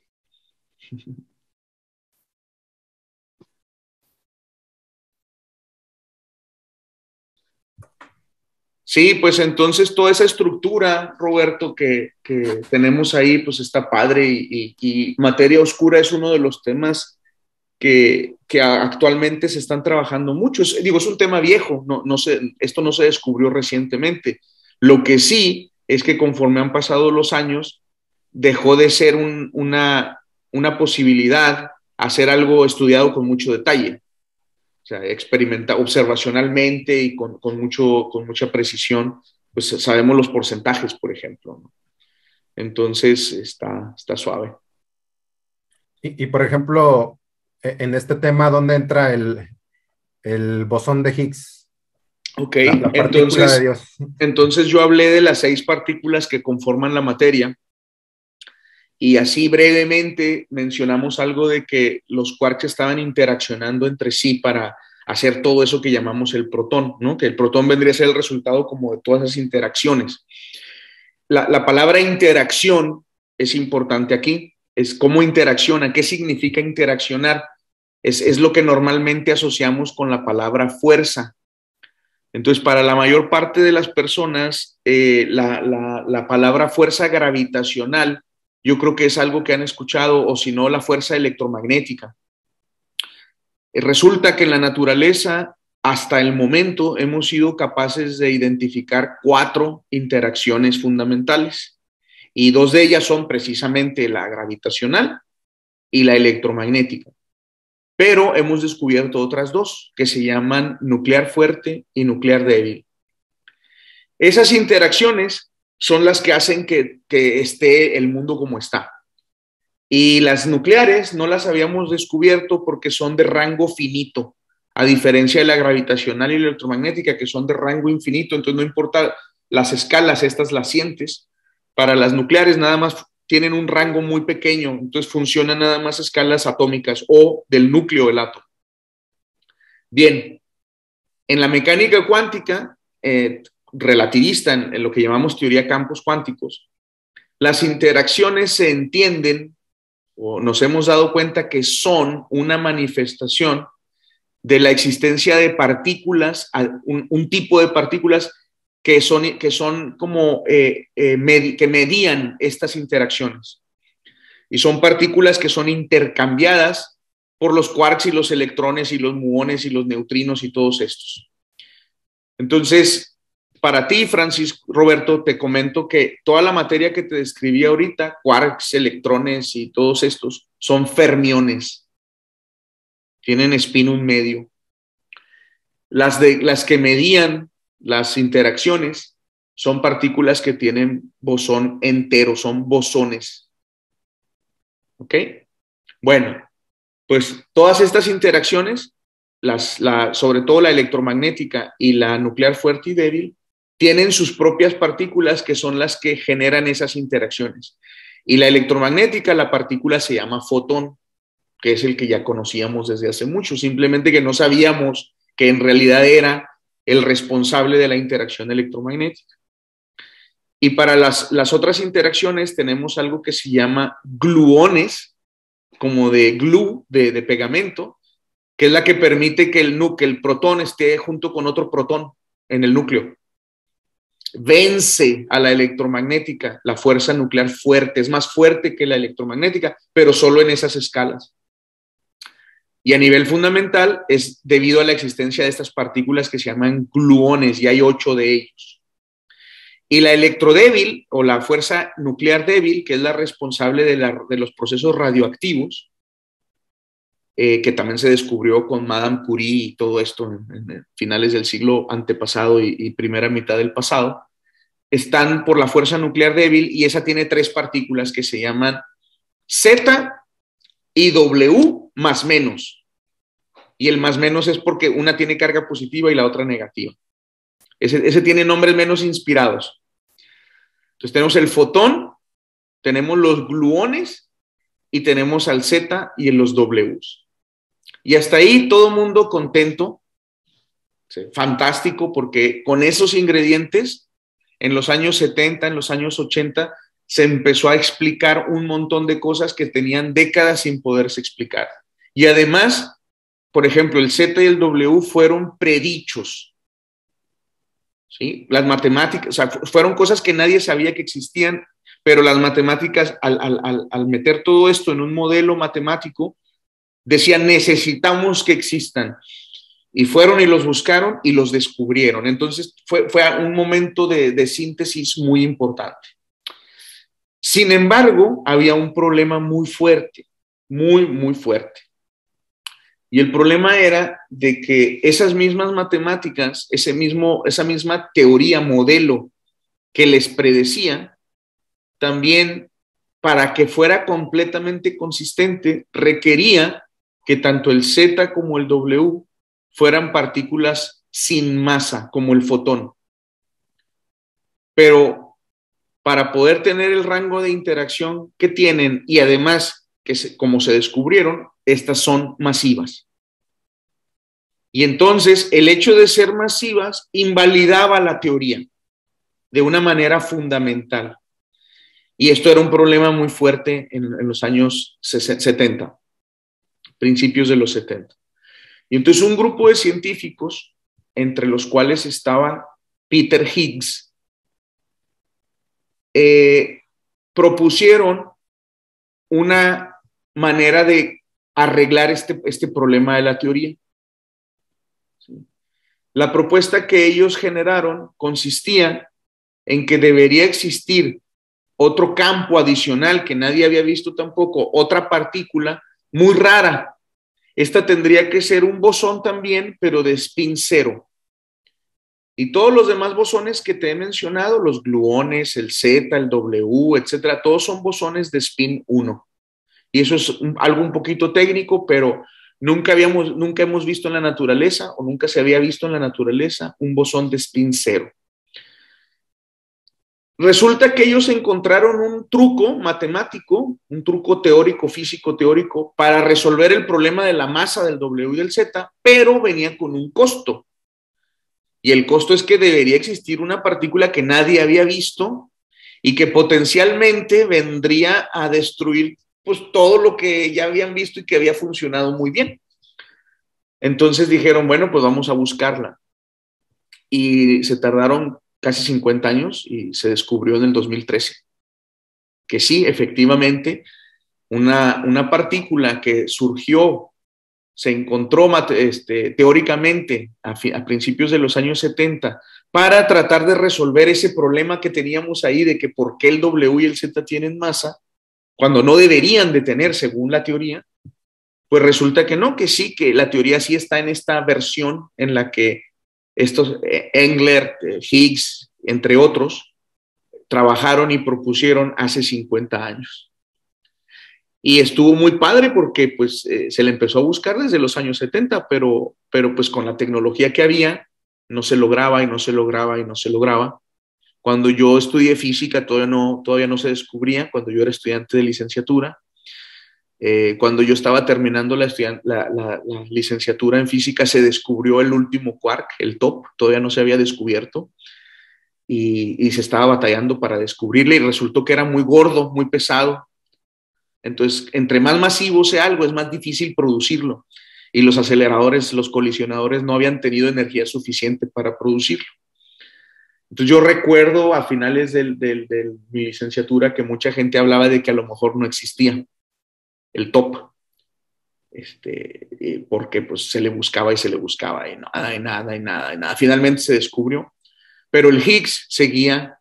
Sí, pues entonces toda esa estructura, Roberto, que, que tenemos ahí, pues está padre y, y, y materia oscura es uno de los temas que, que actualmente se están trabajando mucho. Es, digo, es un tema viejo, no, no se, esto no se descubrió recientemente. Lo que sí es que conforme han pasado los años, dejó de ser un, una, una posibilidad hacer algo estudiado con mucho detalle. O sea, experimenta observacionalmente y con, con, mucho, con mucha precisión, pues sabemos los porcentajes, por ejemplo, ¿no? Entonces, está, está suave. Y, y, por ejemplo, en este tema, ¿dónde entra el, el bosón de Higgs? Ok, la, la partícula entonces, de Dios. Entonces yo hablé de las seis partículas que conforman la materia y así brevemente mencionamos algo de que los quarks estaban interaccionando entre sí para hacer todo eso que llamamos el protón, ¿no? Que el protón vendría a ser el resultado como de todas esas interacciones. La, la palabra interacción es importante aquí, es cómo interacciona, qué significa interaccionar, es, es lo que normalmente asociamos con la palabra fuerza. Entonces, para la mayor parte de las personas, eh, la, la, la palabra fuerza gravitacional, yo creo que es algo que han escuchado, o si no, la fuerza electromagnética. Resulta que en la naturaleza, hasta el momento, hemos sido capaces de identificar cuatro interacciones fundamentales, y dos de ellas son precisamente la gravitacional y la electromagnética. Pero hemos descubierto otras dos que se llaman nuclear fuerte y nuclear débil. Esas interacciones son las que hacen que, que esté el mundo como está. Y las nucleares no las habíamos descubierto porque son de rango finito, a diferencia de la gravitacional y la electromagnética, que son de rango infinito. Entonces no importa las escalas, estas las sientes. Para las nucleares nada más tienen un rango muy pequeño, entonces funcionan nada más a escalas atómicas o del núcleo del átomo. Bien, en la mecánica cuántica, eh, relativista, en, en lo que llamamos teoría de campos cuánticos, las interacciones se entienden o nos hemos dado cuenta que son una manifestación de la existencia de partículas, un, un tipo de partículas que son, que son como eh, eh, med, que medían estas interacciones. Y son partículas que son intercambiadas por los quarks y los electrones y los muones y los neutrinos y todos estos. Entonces, para ti, Francis, Roberto, te comento que toda la materia que te describí ahorita, quarks, electrones y todos estos, son fermiones. Tienen spin un medio. Las, de, las que medían las interacciones son partículas que tienen bosón entero, son bosones. ¿Ok? Bueno, pues todas estas interacciones, las, la, sobre todo la electromagnética y la nuclear fuerte y débil, tienen sus propias partículas que son las que generan esas interacciones. Y la electromagnética, la partícula se llama fotón, que es el que ya conocíamos desde hace mucho, simplemente que no sabíamos que en realidad era el responsable de la interacción electromagnética. Y para las, las otras interacciones tenemos algo que se llama gluones, como de glue, de, de pegamento, que es la que permite que el, que el protón esté junto con otro protón en el núcleo. Vence a la electromagnética, la fuerza nuclear fuerte, es más fuerte que la electromagnética, pero solo en esas escalas. Y a nivel fundamental es debido a la existencia de estas partículas que se llaman gluones, y hay ocho de ellos. Y la electrodébil, o la fuerza nuclear débil, que es la responsable de, la, de los procesos radioactivos, eh, que también se descubrió con Madame Curie y todo esto en, en finales del siglo antepasado y, y primera mitad del pasado, están por la fuerza nuclear débil, y esa tiene tres partículas que se llaman Z y W más menos. Y el más menos es porque una tiene carga positiva y la otra negativa. Ese, ese tiene nombres menos inspirados. Entonces tenemos el fotón, tenemos los gluones y tenemos al Z y los Ws. Y hasta ahí todo mundo contento, ¿sí? Fantástico, porque con esos ingredientes en los años setenta, en los años ochenta, se empezó a explicar un montón de cosas que tenían décadas sin poderse explicar. Y además, por ejemplo, el Z y el W fueron predichos. ¿Sí? Las matemáticas, o sea, fueron cosas que nadie sabía que existían, pero las matemáticas, al, al, al meter todo esto en un modelo matemático, decían, necesitamos que existan. Y fueron y los buscaron y los descubrieron. Entonces fue, fue un momento de, de síntesis muy importante. Sin embargo, había un problema muy fuerte, muy, muy fuerte. Y el problema era de que esas mismas matemáticas, ese mismo, esa misma teoría, modelo que les predecía, también para que fuera completamente consistente, requería que tanto el Z como el W fueran partículas sin masa, como el fotón. Pero para poder tener el rango de interacción que tienen, y además, que se, como se descubrieron, estas son masivas. Y entonces el hecho de ser masivas invalidaba la teoría de una manera fundamental. Y esto era un problema muy fuerte en, en los años setenta, principios de los setenta. Y entonces un grupo de científicos, entre los cuales estaba Peter Higgs, eh, propusieron una manera de arreglar este, este problema de la teoría. La propuesta que ellos generaron consistía en que debería existir otro campo adicional que nadie había visto tampoco, otra partícula muy rara. Esta tendría que ser un bosón también, pero de spin cero. Y todos los demás bosones que te he mencionado, los gluones, el Z, el W, etcétera, todos son bosones de spin uno. Y eso es algo un poquito técnico, pero nunca, habíamos, nunca hemos visto en la naturaleza, o nunca se había visto en la naturaleza, un bosón de spin cero. Resulta que ellos encontraron un truco matemático, un truco teórico, físico teórico, para resolver el problema de la masa del W y del Z, pero venía con un costo. Y el costo es que debería existir una partícula que nadie había visto y que potencialmente vendría a destruir pues, todo lo que ya habían visto y que había funcionado muy bien. Entonces dijeron, bueno, pues vamos a buscarla. Y se tardaron casi cincuenta años y se descubrió en el dos mil trece que sí, efectivamente, una, una partícula que surgió, se encontró este, teóricamente a, a principios de los años setenta para tratar de resolver ese problema que teníamos ahí de que por qué el W y el Z tienen masa cuando no deberían de tener según la teoría. Pues resulta que no, que sí, que la teoría sí está en esta versión en la que estos, eh, Engler, eh, Higgs, entre otros, trabajaron y propusieron hace cincuenta años. Y estuvo muy padre porque pues eh, se le empezó a buscar desde los años setenta, pero, pero pues con la tecnología que había, no se lograba y no se lograba y no se lograba. Cuando yo estudié física todavía no, todavía no se descubría, cuando yo era estudiante de licenciatura. Eh, cuando yo estaba terminando la, la, la, la licenciatura en física se descubrió el último quark, el top, todavía no se había descubierto y, y se estaba batallando para descubrirle y resultó que era muy gordo, muy pesado. Entonces, entre más masivo sea algo, es más difícil producirlo y los aceleradores, los colisionadores no habían tenido energía suficiente para producirlo. Entonces yo recuerdo a finales de, de, de mi licenciatura que mucha gente hablaba de que a lo mejor no existía el top, este, porque pues se le buscaba y se le buscaba y nada, y nada, y nada, y nada. Finalmente se descubrió, pero el Higgs seguía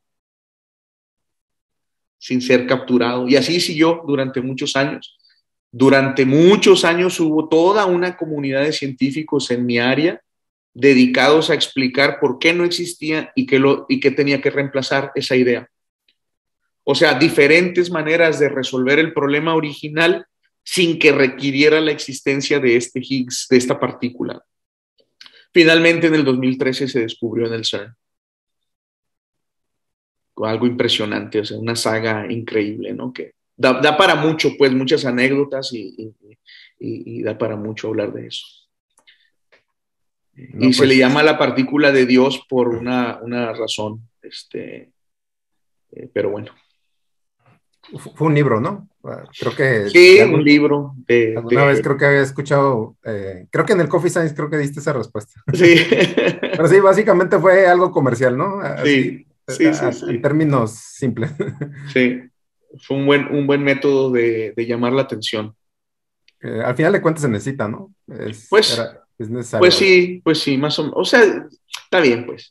sin ser capturado y así siguió durante muchos años. Durante muchos años hubo toda una comunidad de científicos en mi área dedicados a explicar por qué no existía y qué, lo, y qué tenía que reemplazar esa idea. O sea, diferentes maneras de resolver el problema original sin que requiriera la existencia de este Higgs, de esta partícula. Finalmente, en el dos mil trece se descubrió en el CERN. Algo impresionante, o sea, una saga increíble, ¿no? Que da, da para mucho, pues, muchas anécdotas y, y, y, y da para mucho hablar de eso. No, y pues, se le llama la partícula de Dios por una, una razón, este, eh, pero bueno. Fue un libro, ¿no? Creo que... Sí, algún, un libro. De, alguna de... vez creo que había escuchado, eh, creo que en el Coffee Science creo que diste esa respuesta. Sí. Pero sí, básicamente fue algo comercial, ¿no? Así, sí, sí, sí, a, sí. En términos simples. Sí, fue un buen, un buen método de, de llamar la atención. Eh, al final de cuentas se necesita, ¿no? Es, pues, era, es necesario. Pues sí, pues sí, más o menos. O sea, está bien, pues.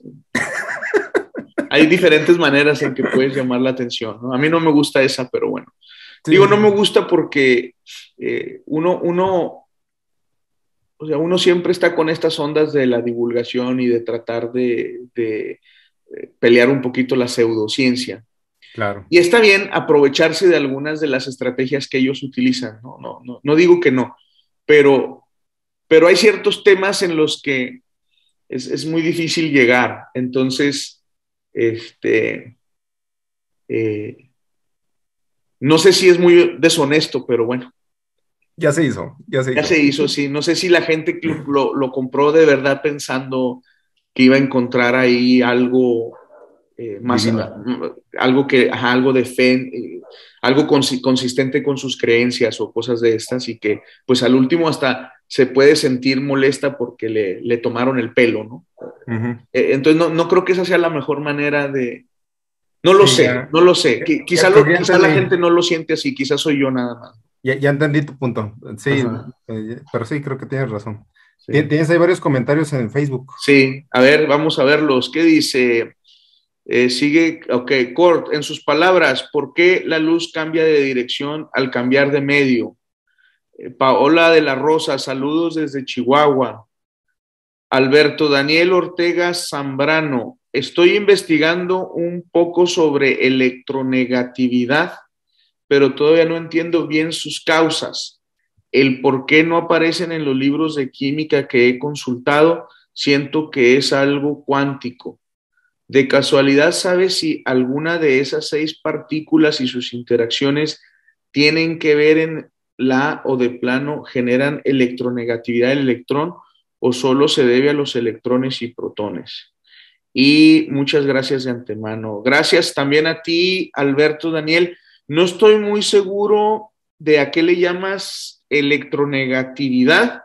Hay diferentes maneras en que puedes llamar la atención, ¿no? A mí no me gusta esa, pero bueno. Sí. Digo, no me gusta porque eh, uno, uno, o sea, uno siempre está con estas ondas de la divulgación y de tratar de, de, de pelear un poquito la pseudociencia. Claro. Y está bien aprovecharse de algunas de las estrategias que ellos utilizan, ¿no? No, no, no digo que no, pero, pero hay ciertos temas en los que es, es muy difícil llegar. Entonces, este, eh, no sé si es muy deshonesto, pero bueno. Ya se hizo, ya se hizo. Ya se hizo, sí. No sé si la gente lo, lo, lo compró de verdad pensando que iba a encontrar ahí algo eh, más, uh, algo que, ajá, algo de fe, eh, algo cons consistente con sus creencias o cosas de estas y que pues al último hasta se puede sentir molesta porque le, le tomaron el pelo, ¿no? Uh-huh. eh, entonces no, no creo que esa sea la mejor manera de... No lo sí, sé, ya. no lo sé. Qu quizá, lo, quizá la gente no lo siente así, quizás soy yo nada más. Ya, ya entendí tu punto. Sí, eh, pero sí, creo que tienes razón. Sí. Tienes ahí varios comentarios en Facebook. Sí, a ver, vamos a verlos. ¿Qué dice? Eh, sigue, ok, Cort, en sus palabras, ¿por qué la luz cambia de dirección al cambiar de medio? Eh, Paola de la Rosa, saludos desde Chihuahua. Alberto Daniel Ortega Zambrano, estoy investigando un poco sobre electronegatividad, pero todavía no entiendo bien sus causas. El por qué no aparecen en los libros de química que he consultado, siento que es algo cuántico. ¿De casualidad sabes si alguna de esas seis partículas y sus interacciones tienen que ver en la o de plano generan electronegatividad del electrón o solo se debe a los electrones y protones? Y muchas gracias de antemano. Gracias también a ti, Alberto Daniel. No estoy muy seguro de a qué le llamas electronegatividad.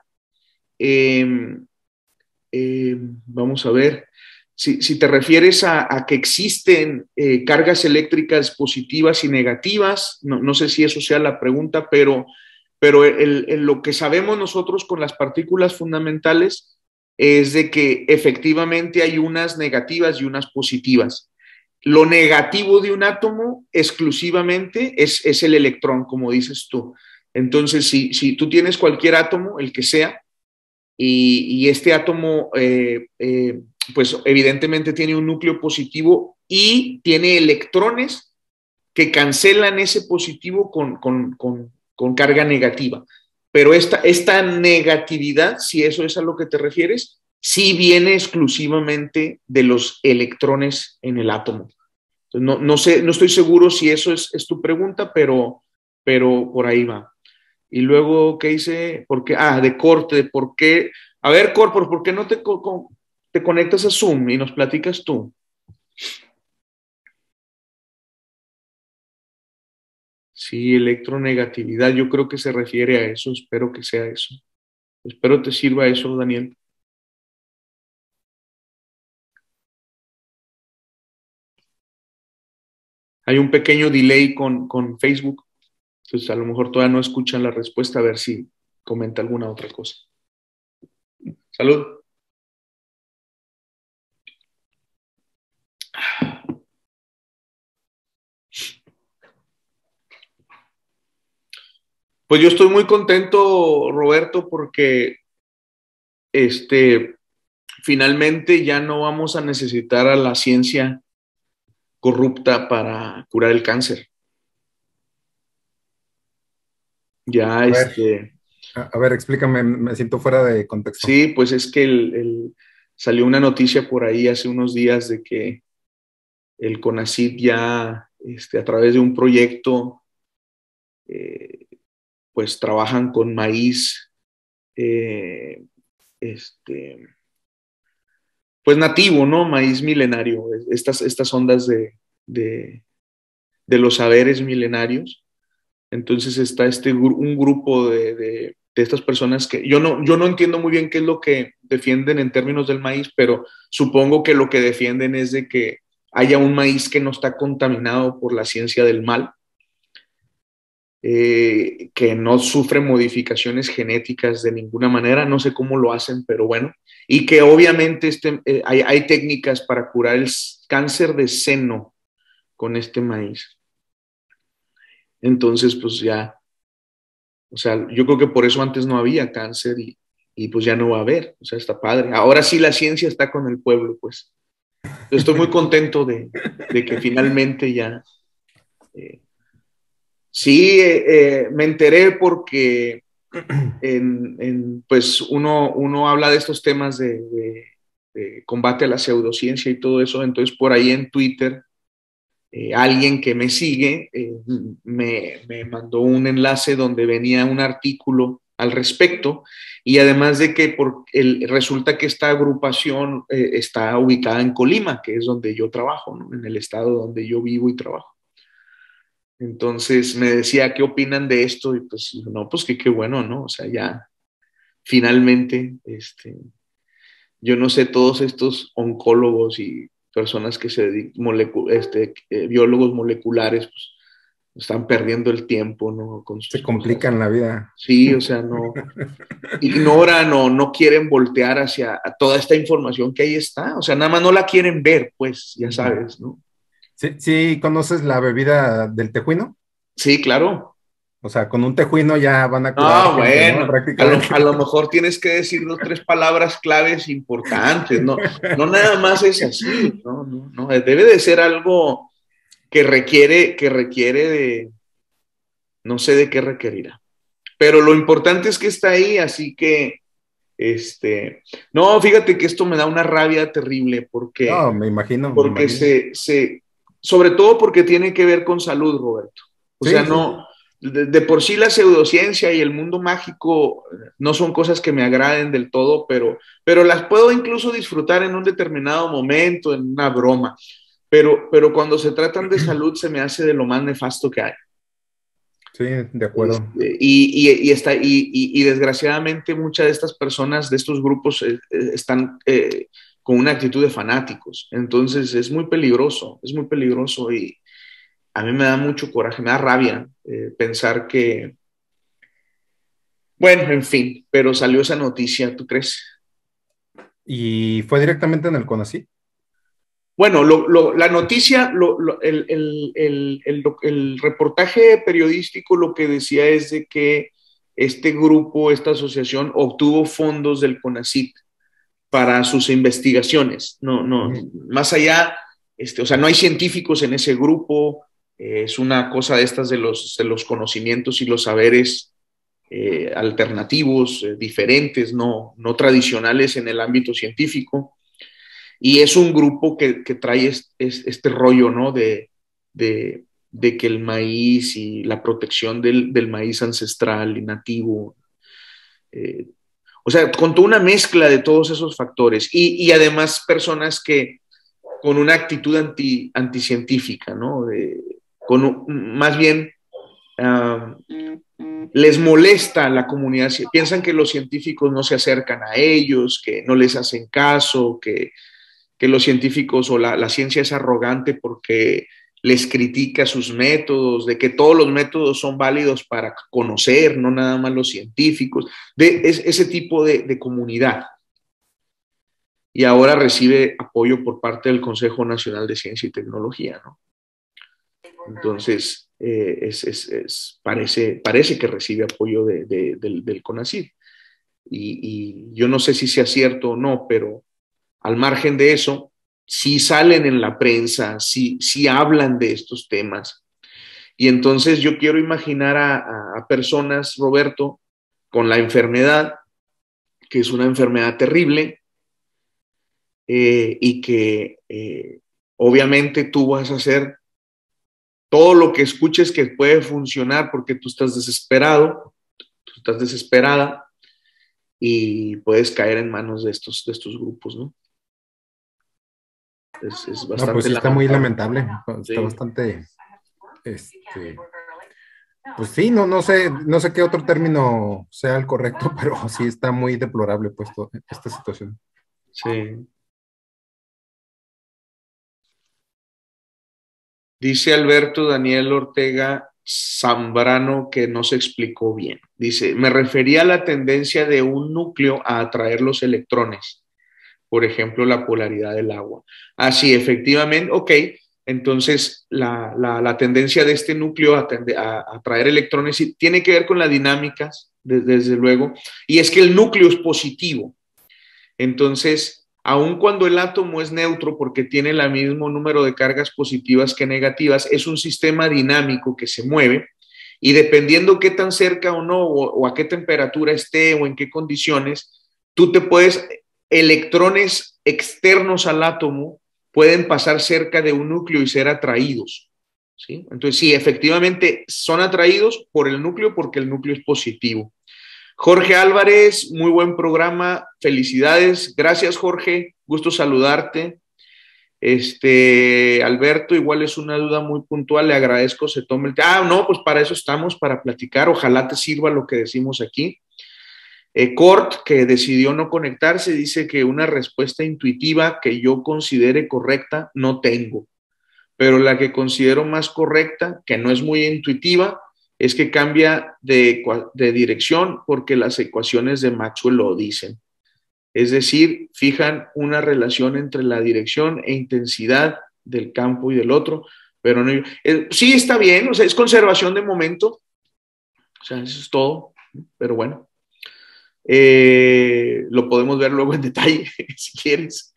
Eh, eh, vamos a ver. Si, si te refieres a, a que existen eh, cargas eléctricas positivas y negativas, no, no sé si eso sea la pregunta, pero, pero el, el, lo que sabemos nosotros con las partículas fundamentales es de que efectivamente hay unas negativas y unas positivas. Lo negativo de un átomo exclusivamente es, es el electrón, como dices tú. Entonces, si, si tú tienes cualquier átomo, el que sea, y, y este átomo, eh, eh, pues evidentemente tiene un núcleo positivo y tiene electrones que cancelan ese positivo con, con, con, con carga negativa. Pero esta, esta negatividad, si eso es a lo que te refieres, sí viene exclusivamente de los electrones en el átomo. Entonces, no, no sé, no estoy seguro si eso es, es tu pregunta, pero, pero por ahí va. Y luego, ¿qué hice? ¿Por qué? Ah, de corte, de por qué. A ver, Corpor, ¿por qué no te, co te conectas a Zoom y nos platicas tú? Sí, electronegatividad, yo creo que se refiere a eso, espero que sea eso. Espero te sirva eso, Daniel. Hay un pequeño delay con, con Facebook, entonces a lo mejor todavía no escuchan la respuesta, a ver si comenta alguna otra cosa. Salud. Pues yo estoy muy contento, Roberto, porque este, finalmente ya no vamos a necesitar a la ciencia corrupta para curar el cáncer. Ya, A ver, este, a, a ver, explícame, me siento fuera de contexto. sí, pues es que el, el, salió una noticia por ahí hace unos días de que el CONACYT ya, este, a través de un proyecto, eh, pues trabajan con maíz, eh, este, pues nativo, ¿no? Maíz milenario, estas, estas ondas de, de, de los saberes milenarios. Entonces está este, un grupo de, de, de estas personas que yo no, yo no entiendo muy bien qué es lo que defienden en términos del maíz, pero supongo que lo que defienden es de que haya un maíz que no está contaminado por la ciencia del mal, eh, que no sufre modificaciones genéticas de ninguna manera, no sé cómo lo hacen, pero bueno, y que obviamente este, eh, hay, hay técnicas para curar el cáncer de seno con este maíz. Entonces, pues ya, o sea, yo creo que por eso antes no había cáncer y, y pues ya no va a haber, o sea, está padre. Ahora sí la ciencia está con el pueblo, pues. Estoy muy contento de, de que finalmente ya... Eh, sí, eh, eh, me enteré porque en, en, pues uno, uno habla de estos temas de, de, de combate a la pseudociencia y todo eso, entonces por ahí en Twitter eh, alguien que me sigue eh, me, me mandó un enlace donde venía un artículo al respecto y además de que por el, resulta que esta agrupación eh, está ubicada en Colima, que es donde yo trabajo, ¿no? En el estado donde yo vivo y trabajo. Entonces me decía, ¿qué opinan de esto? Y pues, no, pues que qué bueno, ¿no? O sea, ya finalmente, este, yo no sé, todos estos oncólogos y personas que se dedican, molecu este, eh, biólogos moleculares, pues están perdiendo el tiempo, ¿no? Con Se sus cosas. complican la vida. Sí, o sea, no, ignoran o no quieren voltear hacia a toda esta información que ahí está, o sea, nada más no la quieren ver, pues, ya sabes, ¿no? Sí, sí, ¿conoces la bebida del tejuino? Sí, claro. O sea, con un tejuino ya van a curar Ah, gente, ¿no? bueno, a lo, Prácticamente. a lo mejor tienes que decir dos, tres palabras claves importantes, no, no nada más es así, no, no, no, debe de ser algo que requiere, que requiere de, no sé de qué requerirá, pero lo importante es que está ahí, así que, este, no, fíjate que esto me da una rabia terrible porque, No, me imagino, me porque imagino. se, se, sobre todo porque tiene que ver con salud, Roberto, o sea, Sí, sí, no, de, de por sí la pseudociencia y el mundo mágico no son cosas que me agraden del todo, pero, pero las puedo incluso disfrutar en un determinado momento, en una broma, pero, pero cuando se tratan de salud se me hace de lo más nefasto que hay. sí, de acuerdo. Este, y, y, y, está, y, y, y, desgraciadamente muchas de estas personas, de estos grupos, eh, eh, están eh, con una actitud de fanáticos. Entonces es muy peligroso, es muy peligroso y a mí me da mucho coraje, me da rabia eh, pensar que, bueno, en fin, pero salió esa noticia, ¿tú crees? ¿Y fue directamente en el CONACYT? Bueno, lo, lo, la noticia, lo, lo, el, el, el, el, el reportaje periodístico lo que decía es de que este grupo, esta asociación, obtuvo fondos del CONACYT para sus investigaciones. No, no, más allá, este, o sea, no hay científicos en ese grupo, eh, es una cosa de estas de los, de los conocimientos y los saberes eh, alternativos, eh, diferentes, no, no tradicionales en el ámbito científico. Y es un grupo que, que trae es, es, este rollo, ¿no? De, de, de que el maíz y la protección del, del maíz ancestral y nativo, eh, o sea, con toda una mezcla de todos esos factores. Y, y además personas que con una actitud anti, anticientífica, ¿no? De, con, más bien uh, les molesta a la comunidad, piensan que los científicos no se acercan a ellos, que no les hacen caso, que que los científicos o la, la ciencia es arrogante porque les critica sus métodos, de que todos los métodos son válidos para conocer, no nada más los científicos, de es, ese tipo de, de comunidad. Y ahora recibe apoyo por parte del Consejo Nacional de Ciencia y Tecnología, ¿no? Entonces, eh, es, es, es, parece, parece que recibe apoyo de, de, del, del CONACYT. Y, y yo no sé si sea cierto o no, pero al margen de eso, sí salen en la prensa, sí, sí hablan de estos temas. Y entonces yo quiero imaginar a, a personas, Roberto, con la enfermedad, que es una enfermedad terrible, eh, y que eh, obviamente tú vas a hacer todo lo que escuches que puede funcionar porque tú estás desesperado, tú estás desesperada y puedes caer en manos de estos, de estos grupos, ¿no? Es, es bastante no, pues sí, está lamentable. muy lamentable, está Sí. bastante, este, pues sí, no, no sé, no sé qué otro término sea el correcto, pero sí está muy deplorable pues todo, esta situación. Sí. Dice Alberto Daniel Ortega Zambrano que no se explicó bien. Dice, me refería a la tendencia de un núcleo a atraer los electrones. Por ejemplo, la polaridad del agua. Ah, sí, efectivamente, ok. Entonces, la, la, la tendencia de este núcleo a, tende, a, a atraer electrones sí, tiene que ver con las dinámicas, de, desde luego, y es que el núcleo es positivo. Entonces, aun cuando el átomo es neutro porque tiene el mismo número de cargas positivas que negativas, es un sistema dinámico que se mueve y dependiendo qué tan cerca o no, o, o a qué temperatura esté o en qué condiciones, tú te puedes, electrones externos al átomo pueden pasar cerca de un núcleo y ser atraídos, ¿sí? Entonces, sí, efectivamente son atraídos por el núcleo porque el núcleo es positivo. Jorge Álvarez, muy buen programa, felicidades, gracias Jorge, gusto saludarte. Este, Alberto, igual es una duda muy puntual, le agradezco, se tome el... Ah, no, pues para eso estamos, para platicar, ojalá te sirva lo que decimos aquí. Eh, Cort, que decidió no conectarse, dice que una respuesta intuitiva que yo considere correcta no tengo, pero la que considero más correcta, que no es muy intuitiva, es que cambia de, de dirección porque las ecuaciones de Maxwell lo dicen. Es decir, fijan una relación entre la dirección e intensidad del campo y del otro, pero no, eh, sí está bien, o sea, es conservación de momento, o sea, eso es todo, pero bueno. Eh, lo podemos ver luego en detalle, si quieres.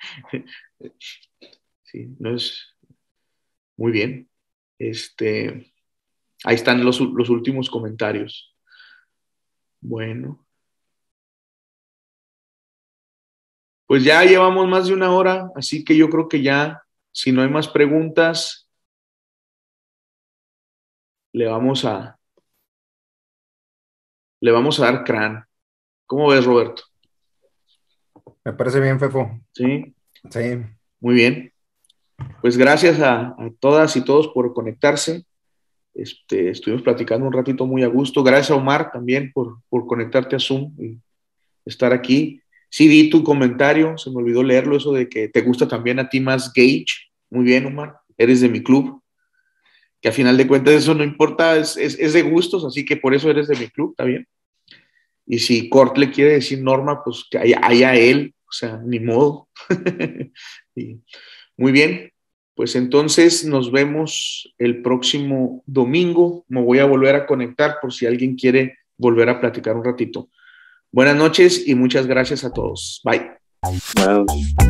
Sí, no es muy bien. Este, ahí están los, los últimos comentarios. Bueno. Pues ya llevamos más de una hora, así que yo creo que ya, si no hay más preguntas, le vamos a, le vamos a dar crán. ¿Cómo ves, Roberto? Me parece bien, Fefo. Sí. Sí. Muy bien. Pues gracias a, a todas y todos por conectarse. Este, estuvimos platicando un ratito muy a gusto. Gracias a Omar también por, por conectarte a Zoom y estar aquí. Sí vi tu comentario, se me olvidó leerlo, eso de que te gusta también a ti más Gage. Muy bien, Omar, eres de mi club. Que a final de cuentas eso no importa, es, es, es de gustos, así que por eso eres de mi club, ¿está bien? Y si Cort le quiere decir Norma, pues que haya, haya él, o sea, ni modo. Y, Muy bien, pues entonces nos vemos el próximo domingo. Me voy a volver a conectar por si alguien quiere volver a platicar un ratito. Buenas noches y muchas gracias a todos. Bye. Bueno,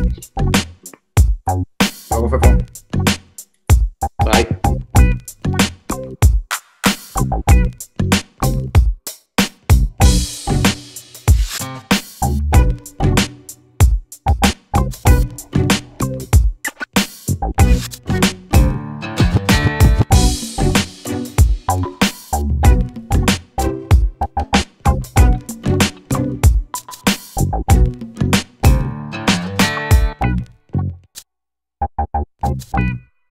Luego, Fepo. Bye.